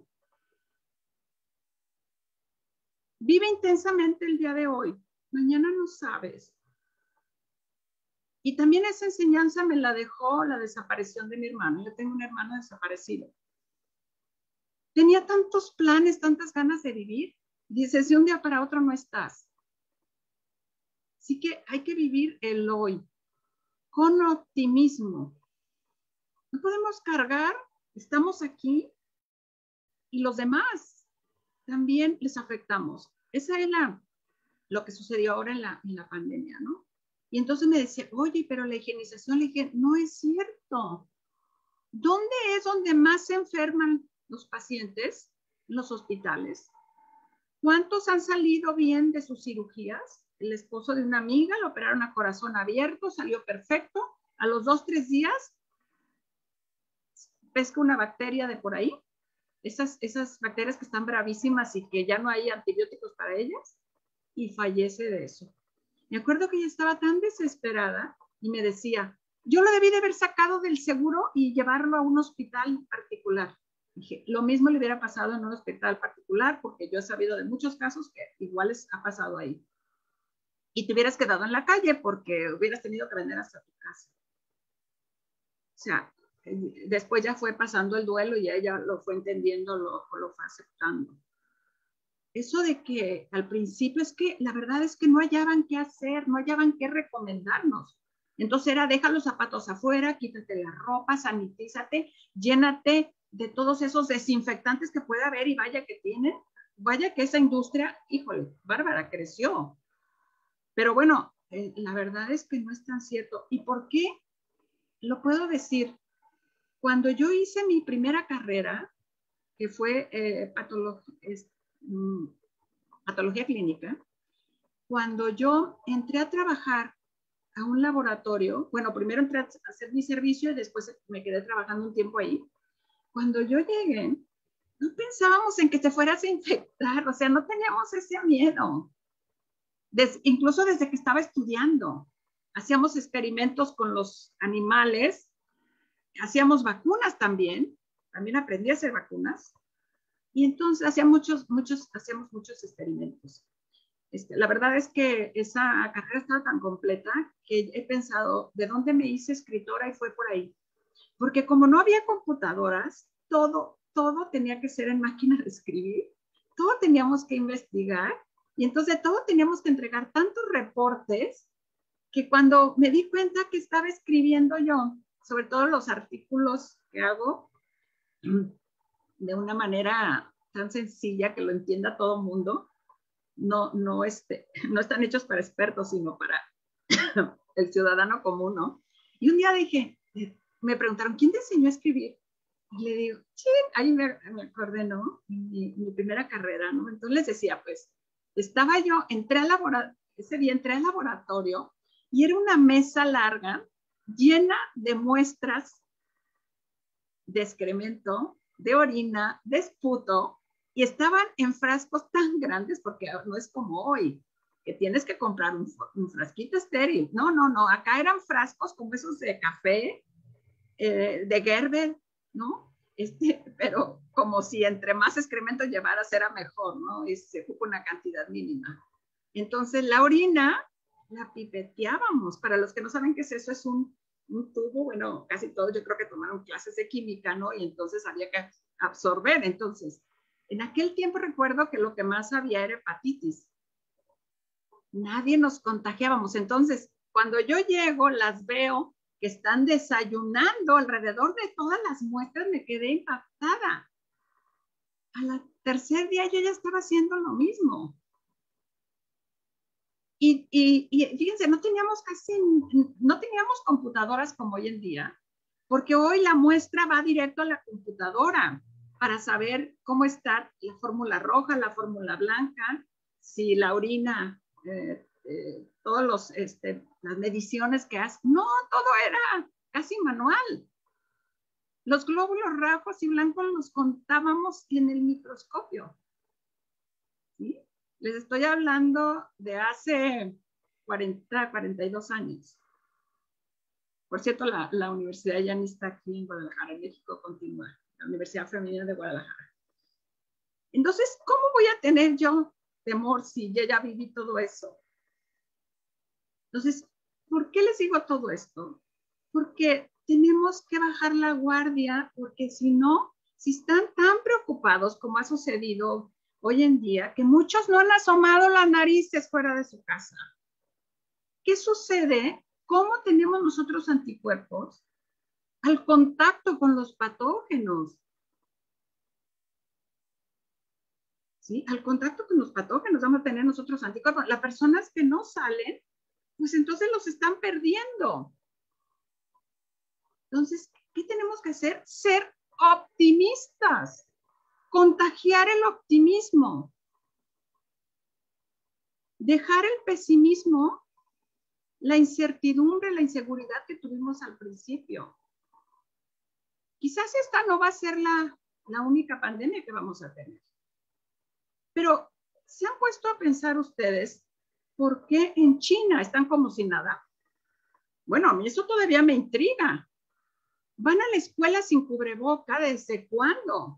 B: Vive intensamente el día de hoy. Mañana no sabes. Y también esa enseñanza me la dejó la desaparición de mi hermano. Yo tengo un hermano desaparecido. Tenía tantos planes, tantas ganas de vivir. Dices, de un día para otro no estás. Así que hay que vivir el hoy con optimismo. No podemos cargar, estamos aquí y los demás también les afectamos. Esa es la, lo que sucedió ahora en la, en la pandemia, ¿no? Y entonces me decía, oye, pero la higienización, le dije, no es cierto. ¿Dónde es donde más se enferman los pacientes? En los hospitales. ¿Cuántos han salido bien de sus cirugías? El esposo de una amiga lo operaron a corazón abierto, salió perfecto. A los dos, tres días pesca una bacteria de por ahí, esas, esas bacterias que están bravísimas y que ya no hay antibióticos para ellas, y fallece de eso. Me acuerdo que ella estaba tan desesperada y me decía, yo lo debí de haber sacado del seguro y llevarlo a un hospital particular. Dije, lo mismo le hubiera pasado en un hospital particular, porque yo he sabido de muchos casos que iguales ha pasado ahí. Y te hubieras quedado en la calle porque hubieras tenido que vender hasta tu casa. O sea, después ya fue pasando el duelo y ella lo fue entendiendo, lo, lo fue aceptando. Eso de que al principio es que la verdad es que no hallaban qué hacer, no hallaban qué recomendarnos. Entonces era, deja los zapatos afuera, quítate la ropa, sanitízate, llénate de todos esos desinfectantes que puede haber y vaya que tienen. Vaya que esa industria, híjole, bárbara, creció. Pero bueno, eh, la verdad es que no es tan cierto. ¿Y por qué? Lo puedo decir. Cuando yo hice mi primera carrera, que fue eh, patología, es, mm, patología clínica, cuando yo entré a trabajar a un laboratorio, bueno, primero entré a hacer mi servicio y después me quedé trabajando un tiempo ahí. Cuando yo llegué, no pensábamos en que te fueras a infectar, o sea, no teníamos ese miedo. Des, incluso desde que estaba estudiando, hacíamos experimentos con los animales, hacíamos vacunas también, también aprendí a hacer vacunas, y entonces hacía muchos, muchos, hacíamos muchos experimentos. Este, la verdad es que esa carrera estaba tan completa que he pensado, ¿de dónde me hice escritora? Y fue por ahí. Porque como no había computadoras, todo, todo tenía que ser en máquina de escribir, todo teníamos que investigar, y entonces todo teníamos que entregar tantos reportes que cuando me di cuenta que estaba escribiendo yo, sobre todo los artículos que hago, de una manera tan sencilla que lo entienda todo el mundo, no, no, este, no están hechos para expertos, sino para el ciudadano común, ¿no? Y un día dije, me preguntaron, ¿quién te enseñó a escribir? Y le digo, sí, ahí me, me acordé, ¿no? Mi, mi primera carrera, ¿no? Entonces les decía, pues, estaba yo, entré al laboratorio, ese día entré al laboratorio y era una mesa larga llena de muestras de excremento, de orina, de esputo, y estaban en frascos tan grandes, porque no es como hoy, que tienes que comprar un, un frasquito estéril. No, no, no, acá eran frascos como esos de café, eh, de Gerber, ¿no? Este, pero como si entre más excremento llevaras era mejor, ¿no? Y se ocupa una cantidad mínima. Entonces la orina la pipeteábamos. Para los que no saben qué es eso, es un, un tubo, bueno, casi todos yo creo que tomaron clases de química, ¿no? Y entonces había que absorber. Entonces, en aquel tiempo recuerdo que lo que más había era hepatitis. Nadie nos contagiábamos. Entonces, cuando yo llego, las veo que están desayunando alrededor de todas las muestras, me quedé impactada. Al tercer día yo ya estaba haciendo lo mismo. Y, y, y fíjense, no teníamos casi, no teníamos computadoras como hoy en día, porque hoy la muestra va directo a la computadora para saber cómo está la fórmula roja, la fórmula blanca, si la orina, eh, eh, todos los, este, las mediciones que hace. No, todo era casi manual. Los glóbulos rojos y blancos los contábamos en el microscopio. ¿Sí? Les estoy hablando de hace cuarenta, cuarenta y dos años. Por cierto, la, la universidad ya ni está aquí en Guadalajara, en México continúa, la Universidad Femenina de Guadalajara. Entonces, ¿cómo voy a tener yo temor si yo ya viví todo eso? Entonces, ¿por qué les digo todo esto? Porque tenemos que bajar la guardia, porque si no, si están tan preocupados como ha sucedido hoy en día, que muchos no han asomado las narices fuera de su casa. ¿Qué sucede? ¿Cómo tenemos nosotros anticuerpos al contacto con los patógenos? ¿Sí? Al contacto con los patógenos vamos a tener nosotros anticuerpos. Las personas que no salen, pues entonces los están perdiendo. Entonces, ¿qué tenemos que hacer? Ser optimistas. Contagiar el optimismo. Dejar el pesimismo, la incertidumbre, la inseguridad que tuvimos al principio. quizás esta no va a ser la, la única pandemia que vamos a tener. Pero ¿se han puesto a pensar ustedes por qué en China están como si nada? Bueno, a mí eso todavía me intriga. Van a la escuela sin cubreboca, ¿desde cuándo?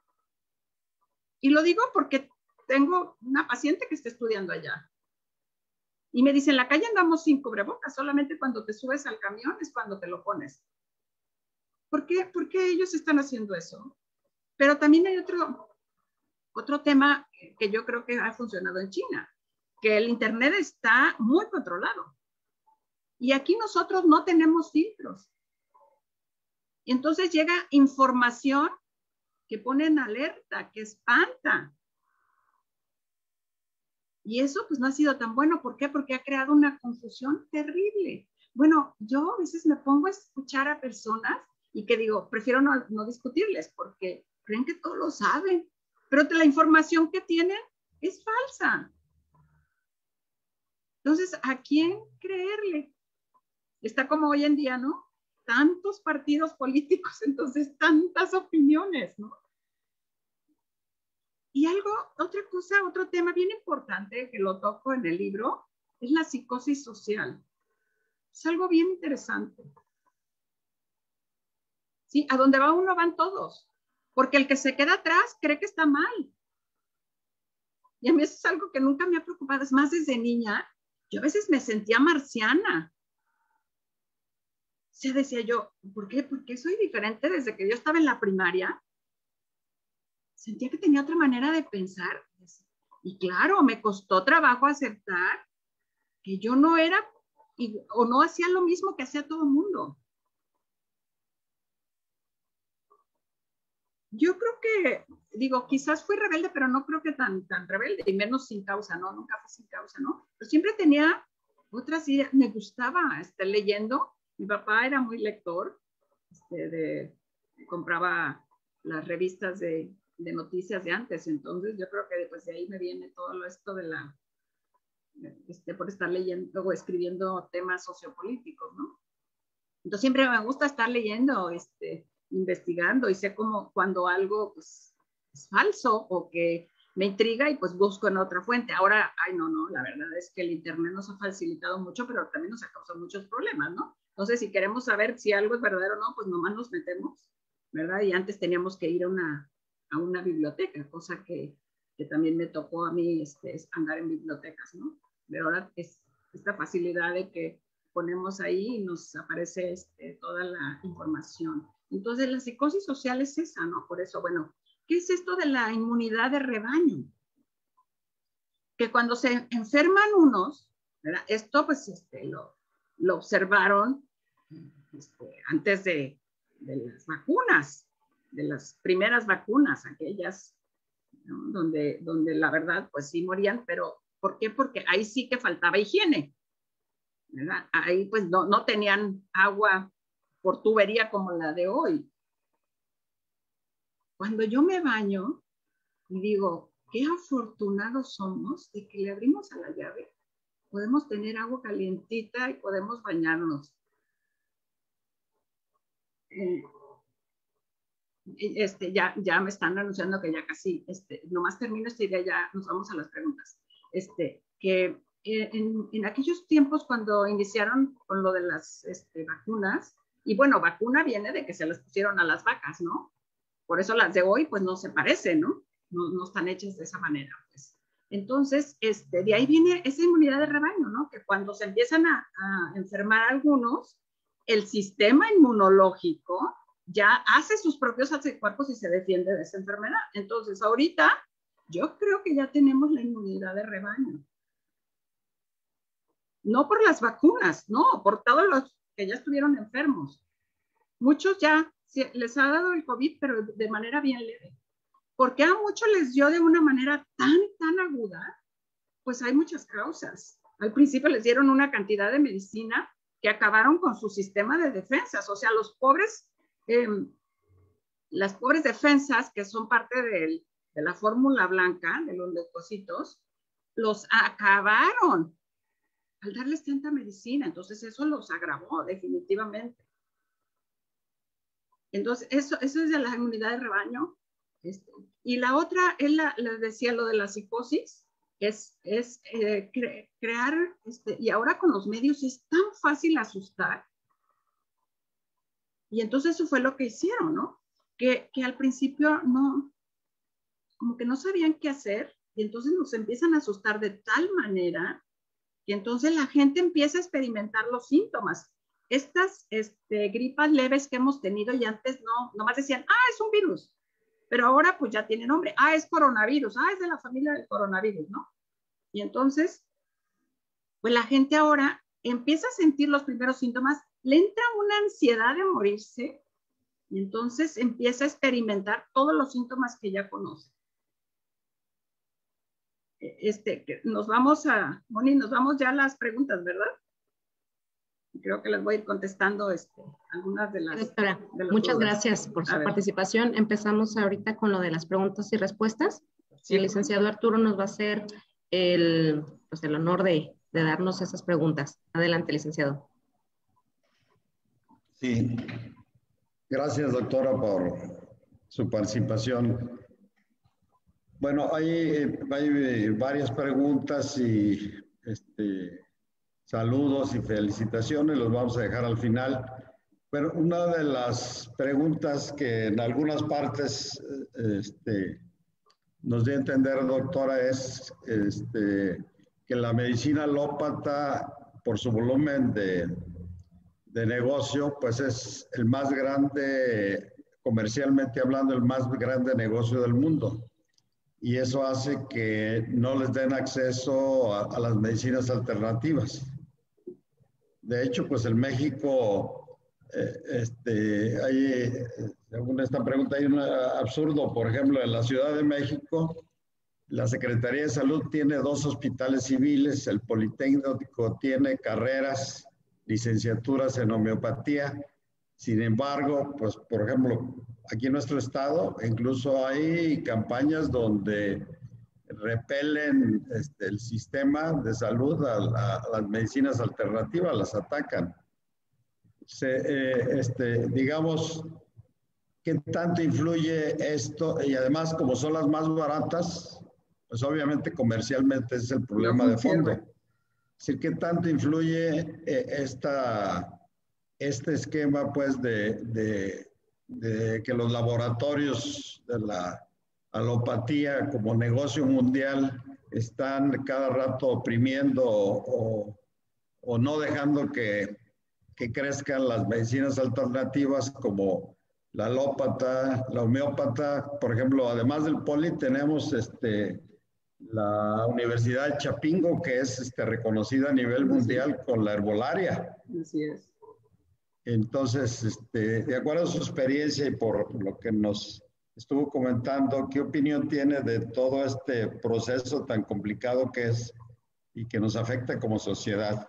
B: Y lo digo porque tengo una paciente que está estudiando allá. Y me dice, en la calle andamos sin cubrebocas, solamente cuando te subes al camión es cuando te lo pones. ¿Por qué? ¿Por qué ellos están haciendo eso? Pero también hay otro, otro tema que yo creo que ha funcionado en China, que el Internet está muy controlado. Y aquí nosotros no tenemos filtros. Y entonces llega información que pone en alerta, que espanta. Y eso pues no ha sido tan bueno. ¿Por qué? Porque ha creado una confusión terrible. Bueno, yo a veces me pongo a escuchar a personas y que digo, prefiero no, no discutirles porque creen que todo lo saben. Pero la información que tienen es falsa. Entonces, ¿a quién creerle? Está como hoy en día, ¿no? Tantos partidos políticos, entonces tantas opiniones, ¿no? Y algo, otra cosa, otro tema bien importante que lo toco en el libro, es la psicosis social. Es algo bien interesante. Sí, a donde va uno van todos, porque el que se queda atrás cree que está mal. Y a mí eso es algo que nunca me ha preocupado. Es más, desde niña, yo a veces me sentía marciana. O sea, decía yo, ¿por qué? ¿Por qué soy diferente desde que yo estaba en la primaria? Sentía que tenía otra manera de pensar. Y claro, me costó trabajo aceptar que yo no era y, o no hacía lo mismo que hacía todo el mundo. Yo creo que, digo, quizás fui rebelde, pero no creo que tan, tan rebelde, y menos sin causa, ¿no? Nunca fue sin causa, ¿no? Pero siempre tenía otras ideas, me gustaba estar leyendo. Mi papá era muy lector, este, de, compraba las revistas de, de noticias de antes, entonces yo creo que pues de ahí me viene todo esto de la, este, por estar leyendo o escribiendo temas sociopolíticos, ¿no? Entonces siempre me gusta estar leyendo, este, investigando, y sé como cuando algo pues, es falso o que me intriga y pues busco en otra fuente. Ahora, ay, no, no, la verdad es que el Internet nos ha facilitado mucho, pero también nos ha causado muchos problemas, ¿no? Entonces, si queremos saber si algo es verdadero o no, pues nomás nos metemos, ¿verdad? Y antes teníamos que ir a una, a una biblioteca, cosa que, que también me tocó a mí este, andar en bibliotecas, ¿no? Pero ahora es esta facilidad de que ponemos ahí y nos aparece este, toda la información. Entonces, la psicosis social es esa, ¿no? Por eso, bueno, ¿qué es esto de la inmunidad de rebaño? Que cuando se enferman unos, ¿verdad? Esto pues este, lo, lo observaron este, antes de, de las vacunas, de las primeras vacunas, aquellas, ¿no? donde, donde la verdad pues sí morían, pero ¿por qué? Porque ahí sí que faltaba higiene, ¿verdad? Ahí pues no, no tenían agua por tubería como la de hoy. Cuando yo me baño y digo, qué afortunados somos de que le abrimos a la llave, podemos tener agua calientita y podemos bañarnos. Eh, este, ya, ya me están anunciando que ya casi, este, nomás termino esta idea, ya nos vamos a las preguntas. Este, que en, en aquellos tiempos cuando iniciaron con lo de las este, vacunas, y bueno, vacuna viene de que se las pusieron a las vacas, ¿no? Por eso las de hoy pues no se parecen, ¿no? No, no están hechas de esa manera, pues. Entonces, este, de ahí viene esa inmunidad de rebaño, ¿no? Que cuando se empiezan a, a enfermar algunos, el sistema inmunológico ya hace sus propios anticuerpos y se defiende de esa enfermedad. Entonces, ahorita yo creo que ya tenemos la inmunidad de rebaño. No por las vacunas, no, por todos los que ya estuvieron enfermos. Muchos ya les ha dado el COVID, pero de manera bien leve. Porque a muchos les dio de una manera tan, tan aguda, pues hay muchas causas. Al principio les dieron una cantidad de medicina que acabaron con su sistema de defensas. O sea, los pobres, eh, las pobres defensas que son parte de, de la fórmula blanca, de los leucocitos, los acabaron al darles tanta medicina. Entonces eso los agravó definitivamente. Entonces, eso, eso es de la inmunidad de rebaño. Este, y la otra, él la, les decía lo de la psicosis, es, es eh, cre crear, este, y ahora con los medios es tan fácil asustar. Y entonces eso fue lo que hicieron, ¿no? Que, que al principio no, como que no sabían qué hacer, y entonces nos empiezan a asustar de tal manera que entonces la gente empieza a experimentar los síntomas. Estas este, gripas leves que hemos tenido y antes no, nomás decían, ah, es un virus, pero ahora pues ya tiene nombre, ah, es coronavirus, ah, es de la familia del coronavirus, ¿no? Y entonces, pues la gente ahora empieza a sentir los primeros síntomas, le entra una ansiedad de morirse y entonces empieza a experimentar todos los síntomas que ya conoce. Este, nos vamos a, Moni, nos vamos ya a las preguntas, ¿verdad? Creo que les voy a ir contestando este, algunas de las...
C: Doctora,
B: de las
C: muchas
B: dudas.
C: gracias por su
B: A ver.
C: participación. Empezamos ahorita con lo de las preguntas y respuestas.
B: Sí.
C: El licenciado Arturo nos va a hacer el, pues el honor de, de darnos esas preguntas. Adelante, licenciado.
A: Sí. Gracias, doctora, por su participación. Bueno, hay, hay varias preguntas y este, saludos y felicitaciones, los vamos a dejar al final. Pero una de las preguntas que en algunas partes este, nos dio a entender, doctora, es este, que la medicina alópata, por su volumen de, de negocio, pues es el más grande, comercialmente hablando, el más grande negocio del mundo. Y eso hace que no les den acceso a, a las medicinas alternativas. De hecho, pues en México, eh, este, hay, eh, según esta pregunta, hay un absurdo. Por ejemplo, en la Ciudad de México, la Secretaría de Salud tiene dos hospitales civiles, el Politécnico tiene carreras, licenciaturas en homeopatía. Sin embargo, pues, por ejemplo, aquí en nuestro estado, incluso hay campañas donde repelen este, el sistema de salud a, a, a las medicinas alternativas, las atacan. Se, eh, este, digamos, ¿qué tanto influye esto? Y además, como son las más baratas, pues obviamente comercialmente ese es el problema
B: No
A: de fondo.
B: funciona.
A: Es decir, ¿qué tanto influye eh, esta... este esquema, pues, de, de, de que los laboratorios de la alopatía como negocio mundial están cada rato oprimiendo o, o no dejando que, que crezcan las medicinas alternativas como la alópata, la homeópata? Por ejemplo, además del Poli, tenemos este, la Universidad de Chapingo, que es este, reconocida a nivel mundial con la herbolaria.
B: Así es.
A: Entonces, este, de acuerdo a su experiencia y por lo que nos estuvo comentando, ¿qué opinión tiene de todo este proceso tan complicado que es y que nos afecta como sociedad?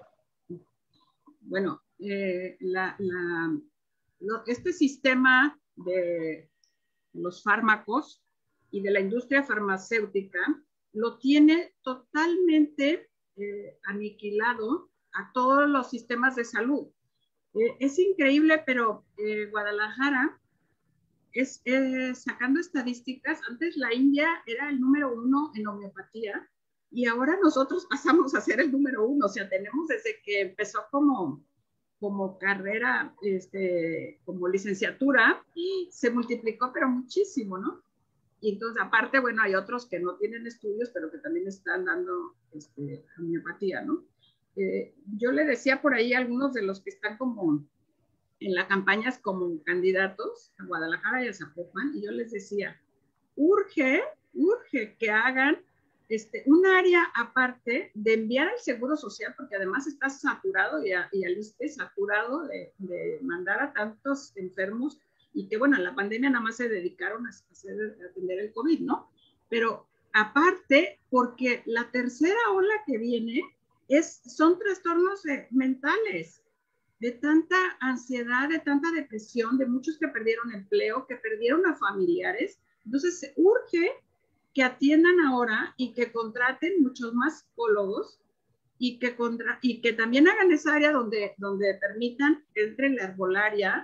B: Bueno, eh, la, la, lo, este sistema de los fármacos y de la industria farmacéutica lo tiene totalmente eh, aniquilado a todos los sistemas de salud. Eh, es increíble, pero eh, Guadalajara, es, eh, sacando estadísticas, antes la India era el número uno en homeopatía y ahora nosotros pasamos a ser el número uno. O sea, tenemos desde que empezó como, como carrera, este, como licenciatura, y se multiplicó, pero muchísimo, ¿no? Y entonces, aparte, bueno, hay otros que no tienen estudios, pero que también están dando este, homeopatía, ¿no? Eh, yo le decía por ahí a algunos de los que están como en las campañas como candidatos a Guadalajara y a Zapopan, y yo les decía, urge, urge que hagan este, un área aparte de enviar al Seguro Social, porque además está saturado y, a, y al I S S S T E saturado de, de mandar a tantos enfermos, y que bueno, en la pandemia nada más se dedicaron a, hacer, a atender el COVID, ¿no? Pero aparte, porque la tercera ola que viene es, son trastornos eh, mentales, de tanta ansiedad, de tanta depresión, de muchos que perdieron empleo, que perdieron a familiares. Entonces, se urge que atiendan ahora y que contraten muchos más psicólogos y que, contra, y que también hagan esa área donde, donde permitan entre la herbolaria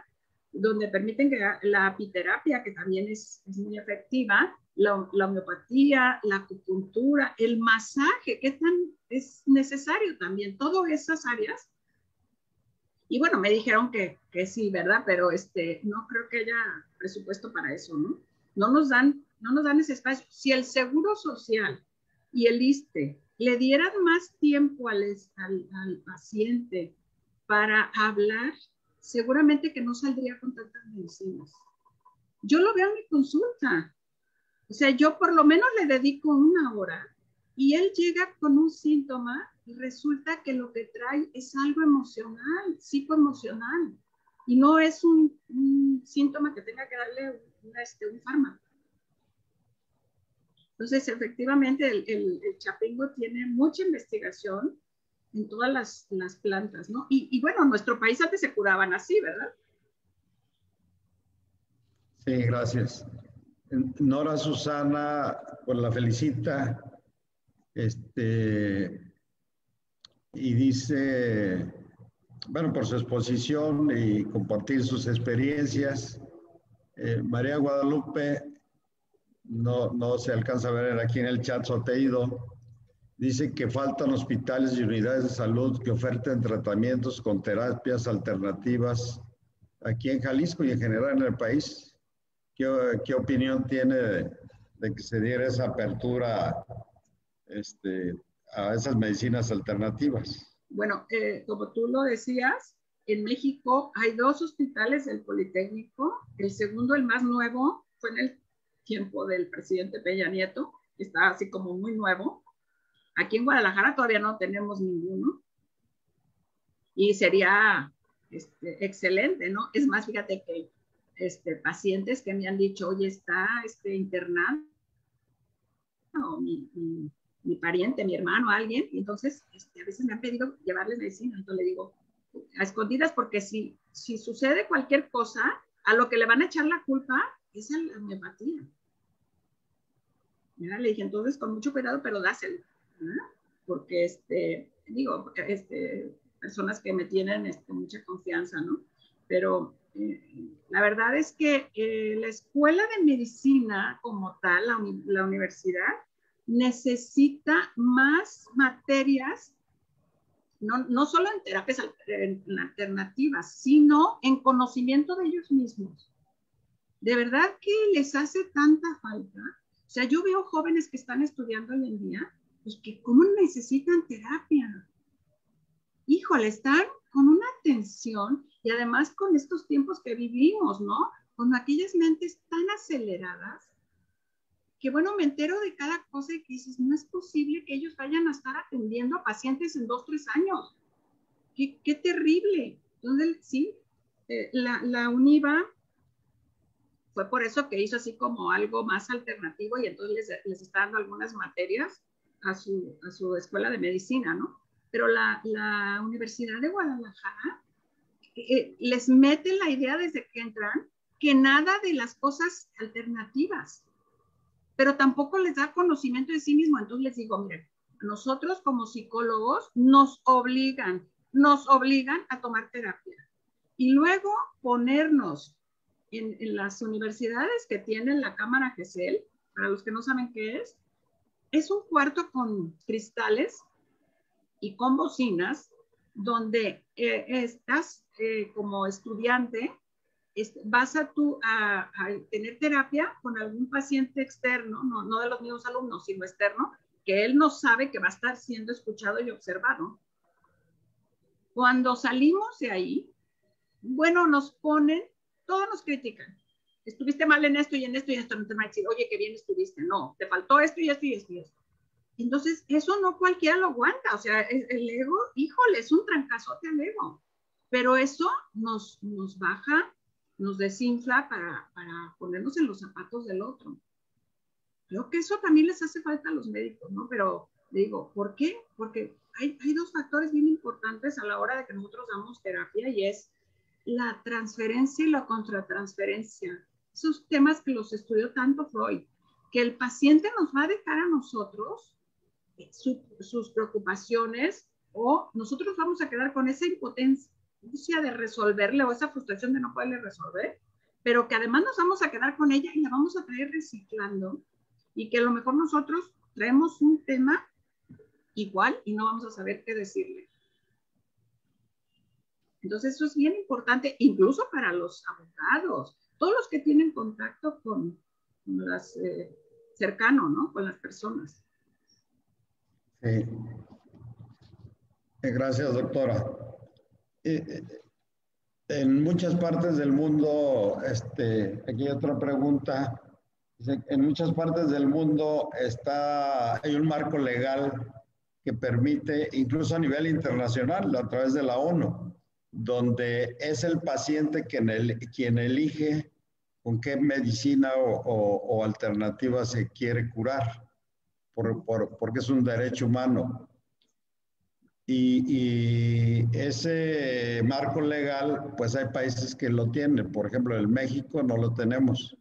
B: donde permiten que la apiterapia, que también es, es muy efectiva, la, la homeopatía, la acupuntura, el masaje, que tan es necesario también, todas esas áreas. Y bueno, me dijeron que, que sí, ¿verdad? Pero este, no creo que haya presupuesto para eso, ¿no? No nos dan, no nos dan ese espacio. Si el Seguro Social y el ISSSTE le dieran más tiempo al, al, al paciente para hablar, seguramente que no saldría con tantas medicinas. Yo lo veo en mi consulta. O sea, yo por lo menos le dedico una hora y él llega con un síntoma y resulta que lo que trae es algo emocional, psicoemocional, y no es un, un síntoma que tenga que darle un, este, un fármaco. Entonces, efectivamente, el, el, el chapingo tiene mucha investigación en todas las, las plantas, ¿no? Y, y bueno, en nuestro país antes se curaban así, ¿verdad?
A: Sí, gracias. Nora Susana, pues la felicita, este, y dice, bueno, por su exposición y compartir sus experiencias. Eh, María Guadalupe, no, no se alcanza a ver aquí en el chat, Soteido, dice que faltan hospitales y unidades de salud que oferten tratamientos con terapias alternativas aquí en Jalisco y en general en el país. ¿Qué, qué opinión tiene de, de que se diera esa apertura este, a esas medicinas alternativas?
B: Bueno, eh, como tú lo decías, en México hay dos hospitales del Politécnico. El segundo, el más nuevo, fue en el tiempo del presidente Peña Nieto, que está así como muy nuevo. Aquí en Guadalajara todavía no tenemos ninguno. Y sería este, excelente, ¿no? Es más, fíjate que este, pacientes que me han dicho, oye, está este, internado mi, mi, mi pariente, mi hermano, alguien, y entonces este, a veces me han pedido llevarles medicina. Entonces le digo, a escondidas, porque si, si sucede cualquier cosa, a lo que le van a echar la culpa es a la homeopatía. Mira, le dije, entonces con mucho cuidado, pero dáselo, ¿eh? Porque, este, digo, este, personas que me tienen este, mucha confianza, ¿no? Pero eh, la verdad es que eh, la escuela de medicina como tal, la, uni la universidad, necesita más materias, no, no solo en terapias en alternativas, sino en conocimiento de ellos mismos. De verdad que les hace tanta falta. O sea, yo veo jóvenes que están estudiando hoy en día, pues que cómo necesitan terapia. Híjole, están con una tensión y además con estos tiempos que vivimos, ¿no? Con aquellas mentes tan aceleradas que, bueno, me entero de cada cosa y que dices, no es posible que ellos vayan a estar atendiendo a pacientes en dos, tres años. Qué, qué terrible. Entonces, sí, eh, la, la UNIVA fue por eso que hizo así como algo más alternativo y entonces les, les está dando algunas materias a su, a su escuela de medicina, ¿no? Pero la, la Universidad de Guadalajara eh, les mete la idea desde que entran que nada de las cosas alternativas, pero tampoco les da conocimiento de sí mismo. Entonces les digo, miren, nosotros como psicólogos nos obligan, nos obligan a tomar terapia y luego ponernos En, en las universidades que tienen la cámara GESEL, para los que no saben qué es, es un cuarto con cristales y con bocinas donde eh, estás eh, como estudiante, es, vas a, tu, a, a tener terapia con algún paciente externo, no, no de los mismos alumnos, sino externo, que él no sabe que va a estar siendo escuchado y observado. Cuando salimos de ahí, bueno, nos ponen, todos nos critican. Estuviste mal en esto y en esto y en esto. No te van a decir, oye, qué bien estuviste. No, te faltó esto y esto y esto y esto. Entonces, eso no cualquiera lo aguanta. O sea, el ego, híjole, es un trancazote al ego. Pero eso nos, nos baja, nos desinfla para, para ponernos en los zapatos del otro. Creo que eso también les hace falta a los médicos, ¿no? Pero digo, ¿por qué? Porque hay, hay dos factores bien importantes a la hora de que nosotros damos terapia y es la transferencia y la contratransferencia. Esos temas que los estudió tanto Freud, que el paciente nos va a dejar a nosotros su, sus preocupaciones o nosotros vamos a quedar con esa impotencia, de resolverle o esa frustración de no poderle resolver, pero que además nos vamos a quedar con ella y la vamos a traer reciclando y que a lo mejor nosotros traemos un tema igual y no vamos a saber qué decirle. Entonces eso es bien importante, incluso para los abogados, todos los que tienen contacto con, con las, eh, cercano, ¿no? Con las personas.
A: Sí. Gracias, doctora. En muchas partes del mundo, este, aquí hay otra pregunta. En muchas partes del mundo está, hay un marco legal que permite, incluso a nivel internacional, a través de la ONU, donde es el paciente quien, el, quien elige con qué medicina o, o, o alternativa se quiere curar, por, por, porque es un derecho humano. Y, y ese marco legal, pues hay países que lo tienen. Por ejemplo, en México no lo tenemos.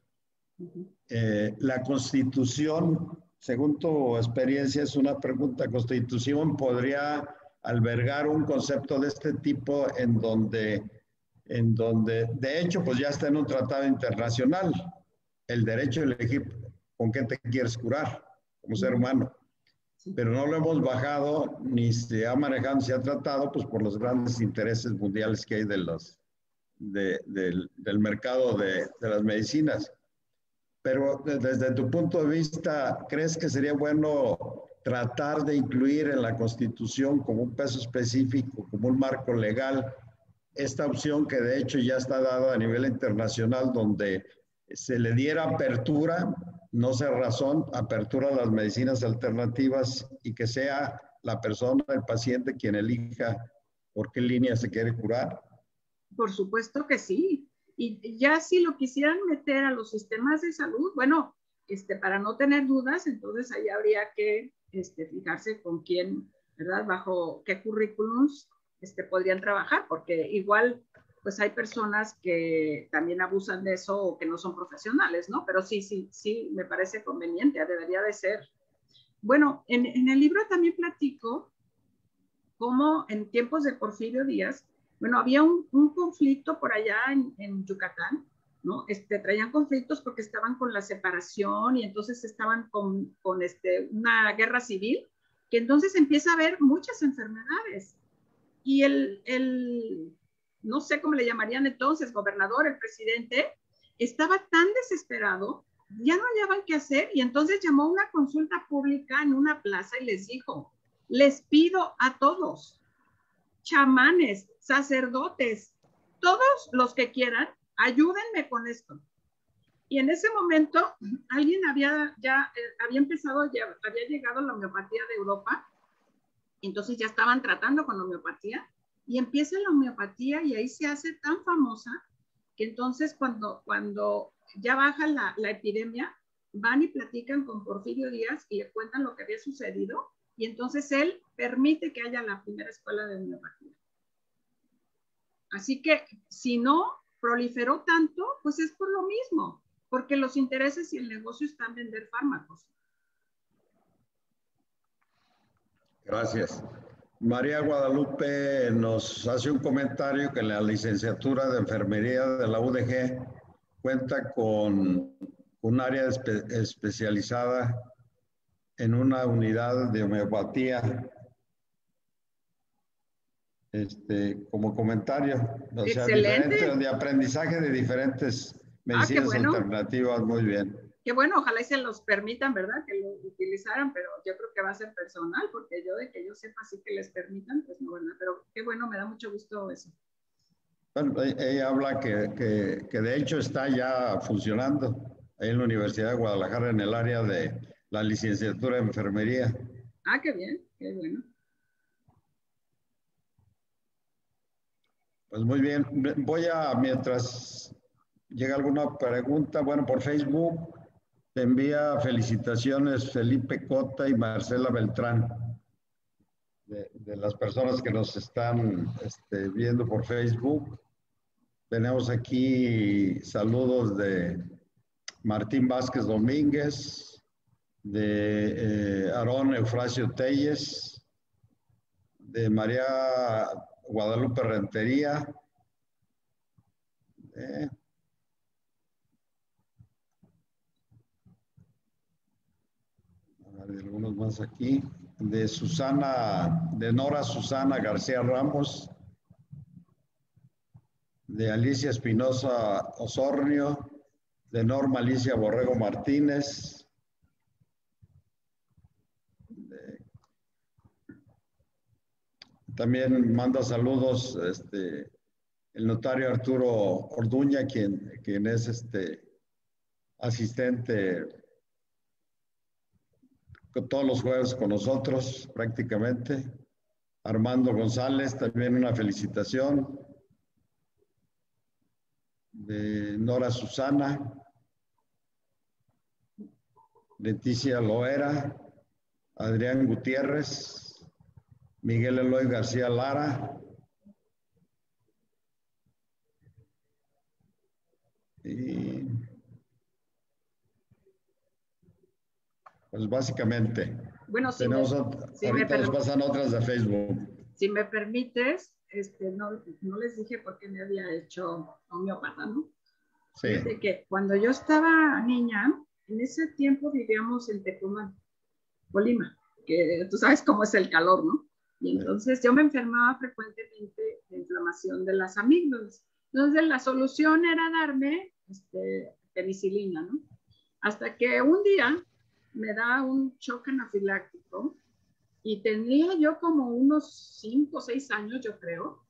A: Eh, la Constitución, según tu experiencia, es una pregunta. ¿La Constitución podría albergar un concepto de este tipo en donde, en donde, de hecho, pues ya está en un tratado internacional, el derecho a elegir con qué te quieres curar como ser humano? Pero no lo hemos bajado, ni se ha manejado, ni se ha tratado, pues por los grandes intereses mundiales que hay de los, de, de, del mercado de, de las medicinas. Pero desde tu punto de vista, ¿crees que sería bueno tratar de incluir en la Constitución como un peso específico, como un marco legal, esta opción que de hecho ya está dada a nivel internacional, donde se le diera apertura, no cerrazón, apertura a las medicinas alternativas y que sea la persona, el paciente, quien elija por qué línea se quiere curar?
B: Por supuesto que sí. Y ya si lo quisieran meter a los sistemas de salud, bueno, este, para no tener dudas, entonces ahí habría que este, fijarse con quién, ¿verdad? Bajo qué currículums este, podrían trabajar, porque igual pues hay personas que también abusan de eso o que no son profesionales, ¿no? Pero sí, sí, sí, me parece conveniente, debería de ser. Bueno, en, en el libro también platico cómo en tiempos de Porfirio Díaz, bueno, había un, un conflicto por allá en, en Yucatán, ¿no? Este, traían conflictos porque estaban con la separación y entonces estaban con, con este, una guerra civil, que entonces empieza a haber muchas enfermedades. Y el, el, no sé cómo le llamarían entonces, gobernador, el presidente, estaba tan desesperado, ya no hallaban qué hacer, y entonces llamó a una consulta pública en una plaza y les dijo, les pido a todos, chamanes, sacerdotes, todos los que quieran, ayúdenme con esto. Y en ese momento, alguien había ya, eh, había empezado, ya había llegado la homeopatía de Europa, entonces ya estaban tratando con homeopatía, y empieza la homeopatía y ahí se hace tan famosa que entonces cuando, cuando ya baja la, la epidemia, van y platican con Porfirio Díaz y le cuentan lo que había sucedido, y entonces él permite que haya la primera escuela de homeopatía. Así que si no proliferó tanto, pues es por lo mismo, porque los intereses y el negocio están en vender fármacos.
A: Gracias. María Guadalupe nos hace un comentario que la licenciatura de enfermería de la U D G cuenta con un área espe especializada en una unidad de homeopatía. Este, como comentario, o sea, diferente, de aprendizaje de diferentes medicinas ah, bueno. alternativas, muy bien.
B: Qué bueno, ojalá y se los permitan, ¿verdad? Que lo utilizaran, pero yo creo que va a ser personal, porque yo de que yo sepa sí que les permitan, pues no, ¿verdad? Pero qué bueno, me da mucho gusto eso.
A: Bueno, ella habla que, que, que de hecho está ya funcionando ahí en la Universidad de Guadalajara en el área de la licenciatura de enfermería.
B: Ah, qué bien, qué bueno.
A: Pues muy bien, voy a, mientras llega alguna pregunta, bueno, por Facebook te envía felicitaciones Felipe Cota y Marcela Beltrán, de, de las personas que nos están este, viendo por Facebook. Tenemos aquí saludos de Martín Vázquez Domínguez, de eh, Aarón Eufrasio Telles, de María Guadalupe Rentería. Eh, a ver, algunos más aquí. De Susana, de Nora Susana García Ramos. De Alicia Espinosa Osornio. De Norma Alicia Borrego Martínez. De, también manda saludos este, el notario Arturo Orduña, quien, quien es este, asistente todos los jueves con nosotros prácticamente. Armando González, también una felicitación. De Nora Susana. Leticia Loera. Adrián Gutiérrez. Miguel Eloy García Lara. Y pues básicamente,
B: bueno, si
A: tenemos
B: me,
A: otra,
B: si
A: ahorita
B: me
A: nos pasan otras de Facebook.
B: Si me permites, este, no, no les dije por qué me había hecho homeópata, ¿no?
A: Sí.
B: Fíjate que cuando yo estaba niña, en ese tiempo vivíamos en Tecomán, Colima, que tú sabes cómo es el calor, ¿no? Y entonces yo me enfermaba frecuentemente de inflamación de las amígdalas. Entonces la solución era darme este, penicilina, ¿no? Hasta que un día me da un choque anafiláctico y tenía yo como unos cinco o seis años, yo creo.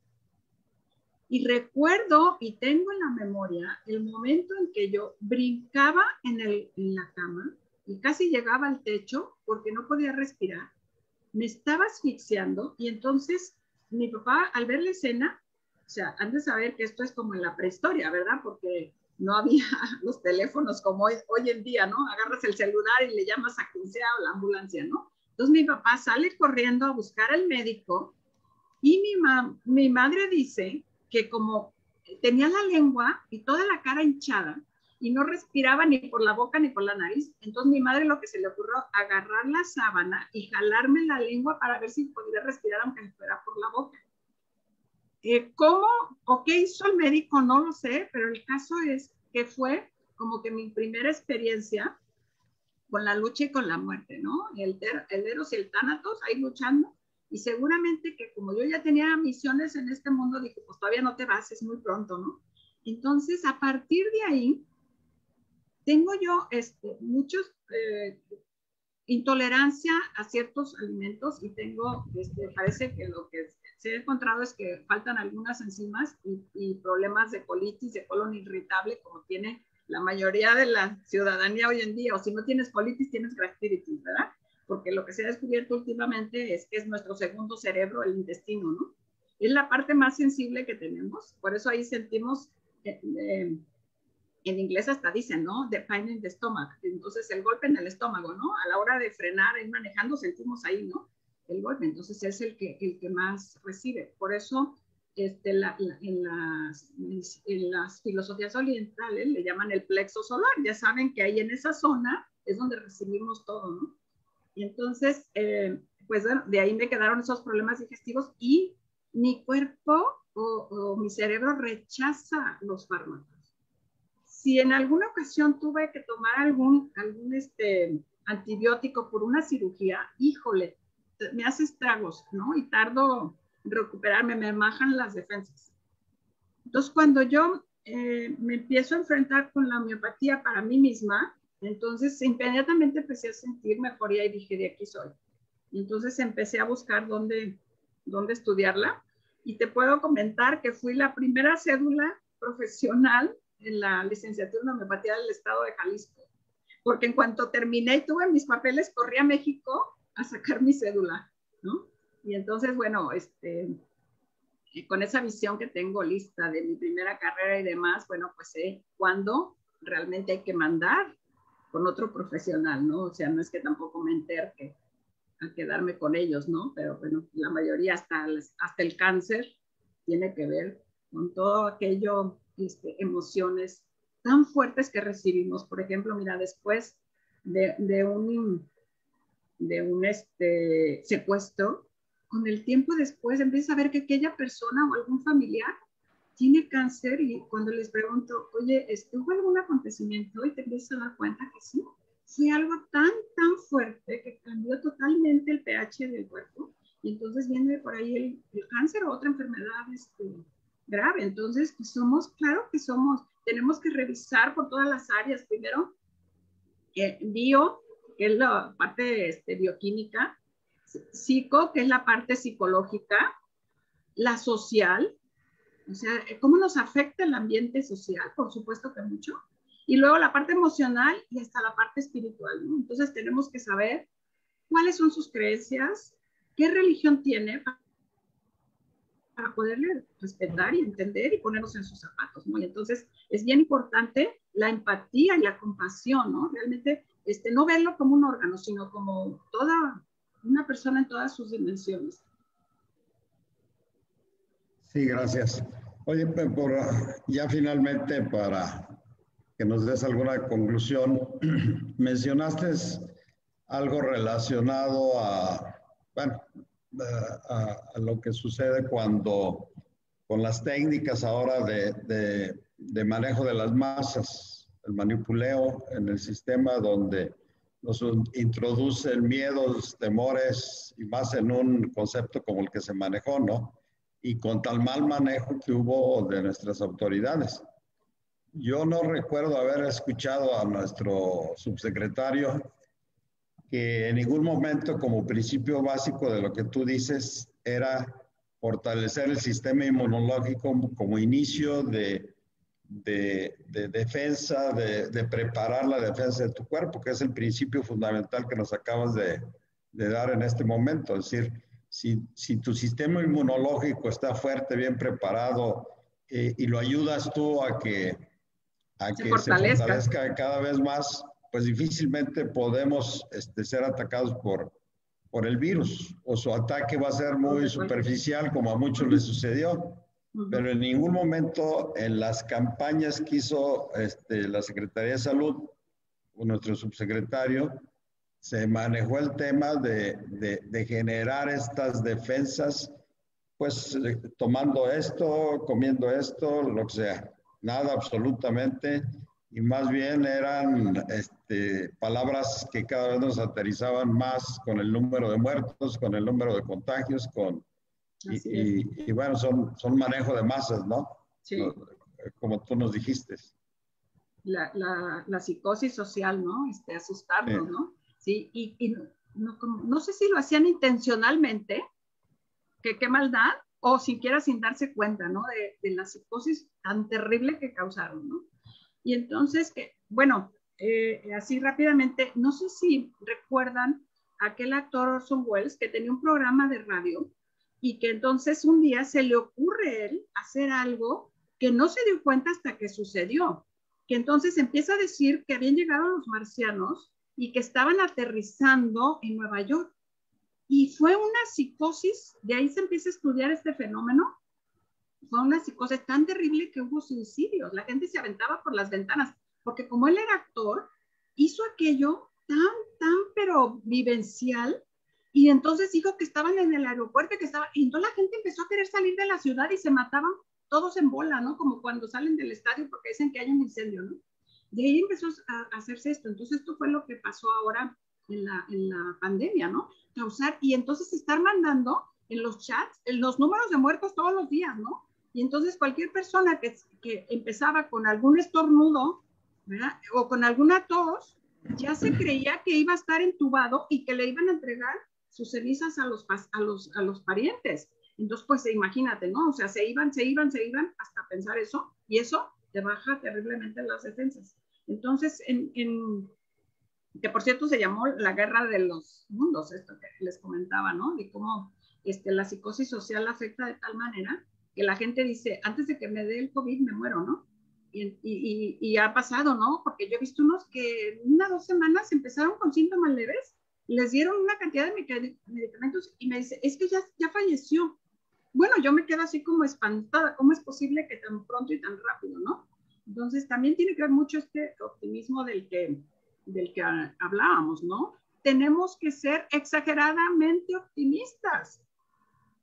B: Y recuerdo y tengo en la memoria el momento en que yo brincaba en, el, en la cama y casi llegaba al techo porque no podía respirar. Me estaba asfixiando y entonces mi papá, al ver la escena, o sea, han de saber que esto es como en la prehistoria, ¿verdad? Porque no había los teléfonos como hoy, hoy en día, ¿no? Agarras el celular y le llamas a quien sea o la ambulancia, ¿no? Entonces mi papá sale corriendo a buscar al médico y mi, ma mi madre dice que como tenía la lengua y toda la cara hinchada y no respiraba ni por la boca ni por la nariz, entonces mi madre lo que se le ocurrió agarrar la sábana y jalarme la lengua para ver si podía respirar aunque fuera por la boca. Eh, ¿Cómo o qué hizo el médico? No lo sé, pero el caso es que fue como que mi primera experiencia con la lucha y con la muerte, ¿no? El, el Eros y el Tánatos ahí luchando. Y seguramente que como yo ya tenía misiones en este mundo, dije, pues todavía no te vas, es muy pronto, ¿no? Entonces, a partir de ahí, tengo yo este, muchos eh, intolerancia a ciertos alimentos y tengo, este, parece que lo que se ha encontrado es que faltan algunas enzimas y, y problemas de colitis, de colon irritable, como tiene la mayoría de la ciudadanía hoy en día, o si no tienes colitis, tienes gastritis, ¿verdad? Porque lo que se ha descubierto últimamente es que es nuestro segundo cerebro, el intestino, ¿no? Es la parte más sensible que tenemos, por eso ahí sentimos, eh, eh, en inglés hasta dicen, ¿no? The pain in the stomach, entonces el golpe en el estómago, ¿no? A la hora de frenar, ir manejando, sentimos ahí, ¿no? El golpe, entonces es el que, el que más recibe, por eso este, la, la, en, las, en las filosofías orientales le llaman el plexo solar, ya saben que ahí en esa zona es donde recibimos todo, ¿no? Y entonces, eh, pues bueno, de ahí me quedaron esos problemas digestivos y mi cuerpo o, o mi cerebro rechaza los fármacos. Si en alguna ocasión tuve que tomar algún, algún este, antibiótico por una cirugía, híjole, me hace estragos, ¿no? Y tardo en recuperarme, me bajan las defensas. Entonces, cuando yo eh, me empiezo a enfrentar con la homeopatía para mí misma, entonces inmediatamente empecé a sentir mejoría y dije, de aquí soy. Y entonces empecé a buscar dónde, dónde estudiarla. Y te puedo comentar que fui la primera cédula profesional en la licenciatura en homeopatía del estado de Jalisco. Porque en cuanto terminé y tuve mis papeles, corrí a México a sacar mi cédula, ¿no? Y entonces, bueno, este, con esa visión que tengo lista de mi primera carrera y demás, bueno, pues sé eh, cuándo realmente hay que mandar con otro profesional, ¿no? O sea, no es que tampoco me enterque a quedarme con ellos, ¿no? Pero bueno, la mayoría, hasta, hasta el cáncer, tiene que ver con todo aquello, este, emociones tan fuertes que recibimos. Por ejemplo, mira, después de, de un, de un este, secuestro, con el tiempo después empiezas a ver que aquella persona o algún familiar tiene cáncer y cuando les pregunto, oye, ¿hubo algún acontecimiento? Y te empiezas a dar cuenta que sí, fue algo tan, tan fuerte que cambió totalmente el pH del cuerpo y entonces viene por ahí el, el cáncer o otra enfermedad este, grave. Entonces, pues somos, claro que somos, tenemos que revisar por todas las áreas. Primero, eh, bio, que es la parte este, bioquímica, psico, que es la parte psicológica, la social, o sea, cómo nos afecta el ambiente social, por supuesto que mucho, y luego la parte emocional y hasta la parte espiritual, ¿no? Entonces tenemos que saber cuáles son sus creencias, qué religión tiene para poderle respetar y entender y ponernos en sus zapatos, ¿no? Y entonces es bien importante la empatía y la compasión, ¿no? Realmente este, no verlo como un órgano, sino como toda una persona en todas sus dimensiones.
A: Sí, gracias. Oye, por, ya finalmente para que nos des alguna conclusión, mencionaste algo relacionado a, bueno, a, a lo que sucede cuando con las técnicas ahora de, de, de manejo de las masas, el manipuleo en el sistema donde nos introducen miedos, temores y más en un concepto como el que se manejó, ¿no? Y con tal mal manejo que hubo de nuestras autoridades. Yo no recuerdo haber escuchado a nuestro subsecretario que en ningún momento como principio básico de lo que tú dices era fortalecer el sistema inmunológico como inicio de, de, de defensa, de, de preparar la defensa de tu cuerpo, que es el principio fundamental que nos acabas de, de dar en este momento. Es decir, si, si tu sistema inmunológico está fuerte, bien preparado, eh, y lo ayudas tú a que, a
B: se
A: que
B: fortalezca.
A: se fortalezca cada vez más, pues difícilmente podemos este, ser atacados por, por el virus, o su ataque va a ser muy superficial, como a muchos les sucedió. Pero en ningún momento en las campañas que hizo este, la Secretaría de Salud, o nuestro subsecretario, se manejó el tema de, de, de generar estas defensas, pues tomando esto, comiendo esto, lo que sea. Nada absolutamente, y más bien eran este, palabras que cada vez nos aterrizaban más con el número de muertos, con el número de contagios, con, y, y, y bueno, son, son manejo de masas, ¿no?
B: Sí.
A: Como tú nos dijiste.
B: La, la, la psicosis social, ¿no? Este, asustarnos, sí. ¿no? Sí, y, y no, como, no sé si lo hacían intencionalmente, que qué maldad, o siquiera sin darse cuenta, ¿no? De, de la psicosis tan terrible que causaron, ¿no? Y entonces, que, bueno, eh, así rápidamente, no sé si recuerdan aquel actor Orson Welles que tenía un programa de radio y que entonces un día se le ocurre a él hacer algo que no se dio cuenta hasta que sucedió, que entonces empieza a decir que habían llegado los marcianos y que estaban aterrizando en Nueva York. Y fue una psicosis, de ahí se empieza a estudiar este fenómeno, fue una psicosis tan terrible que hubo suicidios, la gente se aventaba por las ventanas, porque como él era actor, hizo aquello tan, tan, pero vivencial, y entonces dijo que estaban en el aeropuerto, que estaba, y entonces la gente empezó a querer salir de la ciudad y se mataban todos en bola, ¿no? Como cuando salen del estadio porque dicen que hay un incendio, ¿no? De ahí empezó a hacerse esto, entonces esto fue lo que pasó ahora en la, en la pandemia, ¿no? Causar, y entonces estar mandando en los chats en los números de muertos todos los días, ¿no? Y entonces cualquier persona que, que empezaba con algún estornudo, ¿verdad? O con alguna tos, ya se creía que iba a estar entubado y que le iban a entregar sus cenizas a los, a los, a los parientes. Entonces, pues imagínate, ¿no? O sea, se iban, se iban, se iban hasta pensar eso, y eso te baja terriblemente las defensas. Entonces, en, en que por cierto se llamó la guerra de los mundos, esto que les comentaba, ¿no? De cómo este, la psicosis social afecta de tal manera que la gente dice, antes de que me dé el COVID me muero, ¿no? Y, y, y, y ha pasado, ¿no? Porque yo he visto unos que en una o dos semanas empezaron con síntomas leves, les dieron una cantidad de medicamentos y me dice, es que ya, ya falleció. Bueno, yo me quedo así como espantada, ¿cómo es posible que tan pronto y tan rápido, ¿no? Entonces también tiene que ver mucho este optimismo del que, del que hablábamos, ¿no? Tenemos que ser exageradamente optimistas.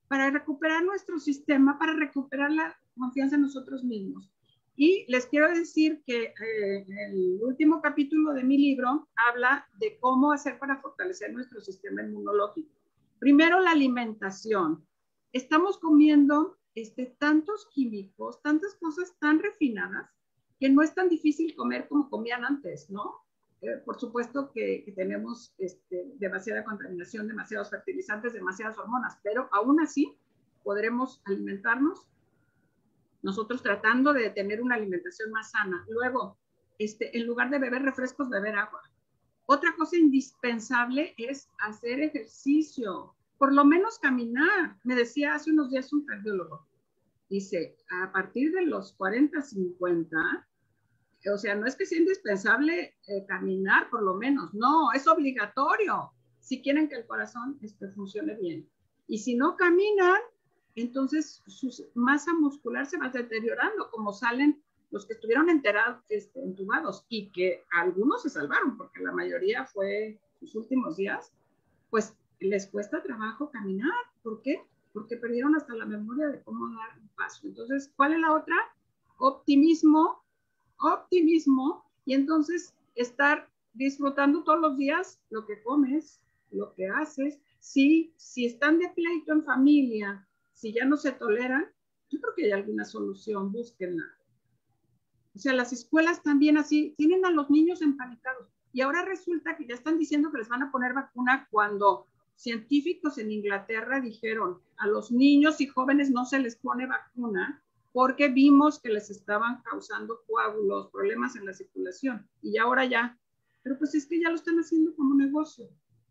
B: para recuperar nuestro sistema, para recuperar la confianza en nosotros mismos. Y les quiero decir que eh, el último capítulo de mi libro habla de cómo hacer para fortalecer nuestro sistema inmunológico. Primero, la alimentación. Estamos comiendo este, tantos químicos, tantas cosas tan refinadas, que no es tan difícil comer como comían antes, ¿no? Eh, por supuesto que, que tenemos este, demasiada contaminación, demasiados fertilizantes, demasiadas hormonas, pero aún así podremos alimentarnos nosotros tratando de tener una alimentación más sana. Luego, este, en lugar de beber refrescos, beber agua. Otra cosa indispensable es hacer ejercicio, por lo menos caminar. Me decía hace unos días un cardiólogo, dice, a partir de los cuarenta, cincuenta, o sea, no es que sea indispensable eh, caminar por lo menos, no, es obligatorio si quieren que el corazón este, funcione bien. Y si no caminan, entonces su masa muscular se va deteriorando, como salen los que estuvieron enterados, este, entubados, y que algunos se salvaron, porque la mayoría fue sus últimos días, pues les cuesta trabajo caminar. ¿Por qué? Porque perdieron hasta la memoria de cómo dar un paso. Entonces, ¿cuál es la otra? Optimismo, optimismo, y entonces estar disfrutando todos los días lo que comes, lo que haces. Si, si están de pleito en familia, si ya no se toleran, yo creo que hay alguna solución, búsquenla. O sea, las escuelas también así, tienen a los niños empanicados. Y ahora resulta que ya están diciendo que les van a poner vacuna cuando científicos en Inglaterra dijeron a los niños y jóvenes no se les pone vacuna porque vimos que les estaban causando coágulos, problemas en la circulación. Y ahora ya. Pero pues es que ya lo están haciendo como negocio.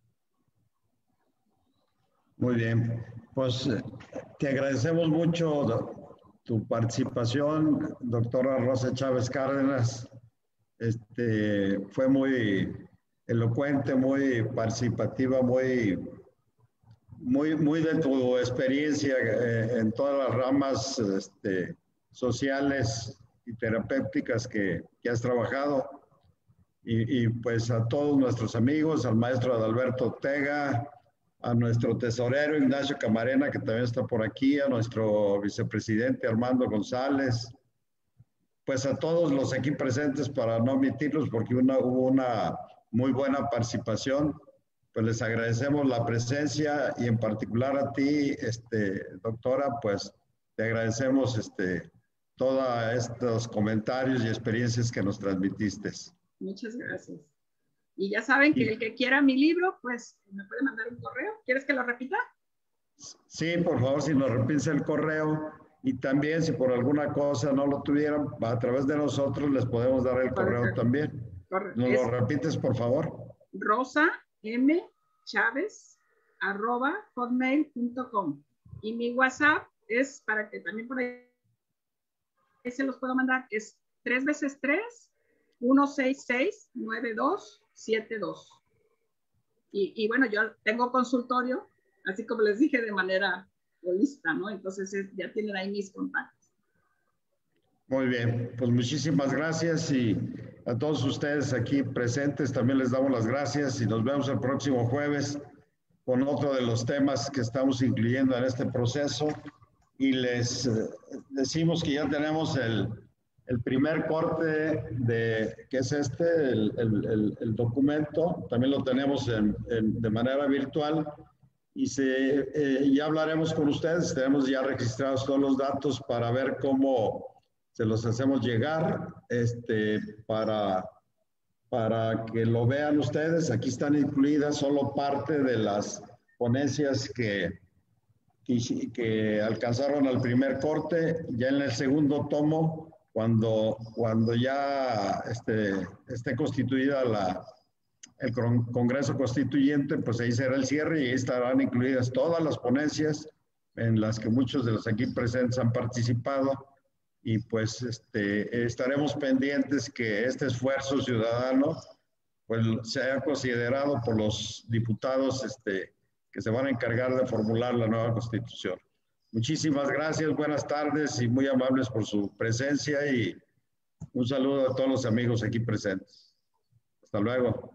A: Muy bien. Pues te agradecemos mucho tu participación, doctora Rosa Chávez Cárdenas. Este, fue muy elocuente, muy participativa, muy, muy, muy de tu experiencia eh, en todas las ramas este, sociales y terapéuticas que, que has trabajado. Y, y pues a todos nuestros amigos, al maestro Adalberto Ortega, a nuestro tesorero Ignacio Camarena, que también está por aquí, a nuestro vicepresidente Armando González, pues a todos los aquí presentes para no omitirlos porque una, hubo una muy buena participación, pues les agradecemos la presencia y en particular a ti, este, doctora, pues te agradecemos este, todos estos comentarios y experiencias que nos transmitiste.
B: Muchas gracias. Y ya saben que el que quiera mi libro, pues me puede mandar un correo. ¿Quieres que lo repita?
A: Sí, por favor, si nos repites el correo. Y también, si por alguna cosa no lo tuvieran, a través de nosotros les podemos dar el correo Correcto. También. Correcto. ¿Nos lo repites, por favor?
B: Rosa M. Chávez arroba hotmail punto com. Y mi WhatsApp es para que también por ahí se los puedo mandar. Es tres veces tres, uno seis seis, nueve dos siete dos. Y, y bueno, yo tengo consultorio, así como les dije, de manera holística, ¿no? Entonces ya tienen ahí mis contactos.
A: Muy bien, pues muchísimas gracias y a todos ustedes aquí presentes también les damos las gracias y nos vemos el próximo jueves con otro de los temas que estamos incluyendo en este proceso y les eh, decimos que ya tenemos el El primer corte, de, que es este, el, el, el, el documento, también lo tenemos en, en, de manera virtual y se, eh, ya hablaremos con ustedes, tenemos ya registrados todos los datos para ver cómo se los hacemos llegar este, para, para que lo vean ustedes. Aquí están incluidas solo parte de las ponencias que, que, que alcanzaron al primer corte, ya en el segundo tomo. Cuando, cuando ya esté, esté constituida la, el Congreso Constituyente, pues ahí será el cierre y ahí estarán incluidas todas las ponencias en las que muchos de los aquí presentes han participado y pues este, estaremos pendientes que este esfuerzo ciudadano pues sea considerado por los diputados este, que se van a encargar de formular la nueva Constitución. Muchísimas gracias, buenas tardes y muy amables por su presencia y un saludo a todos los amigos aquí presentes. Hasta luego.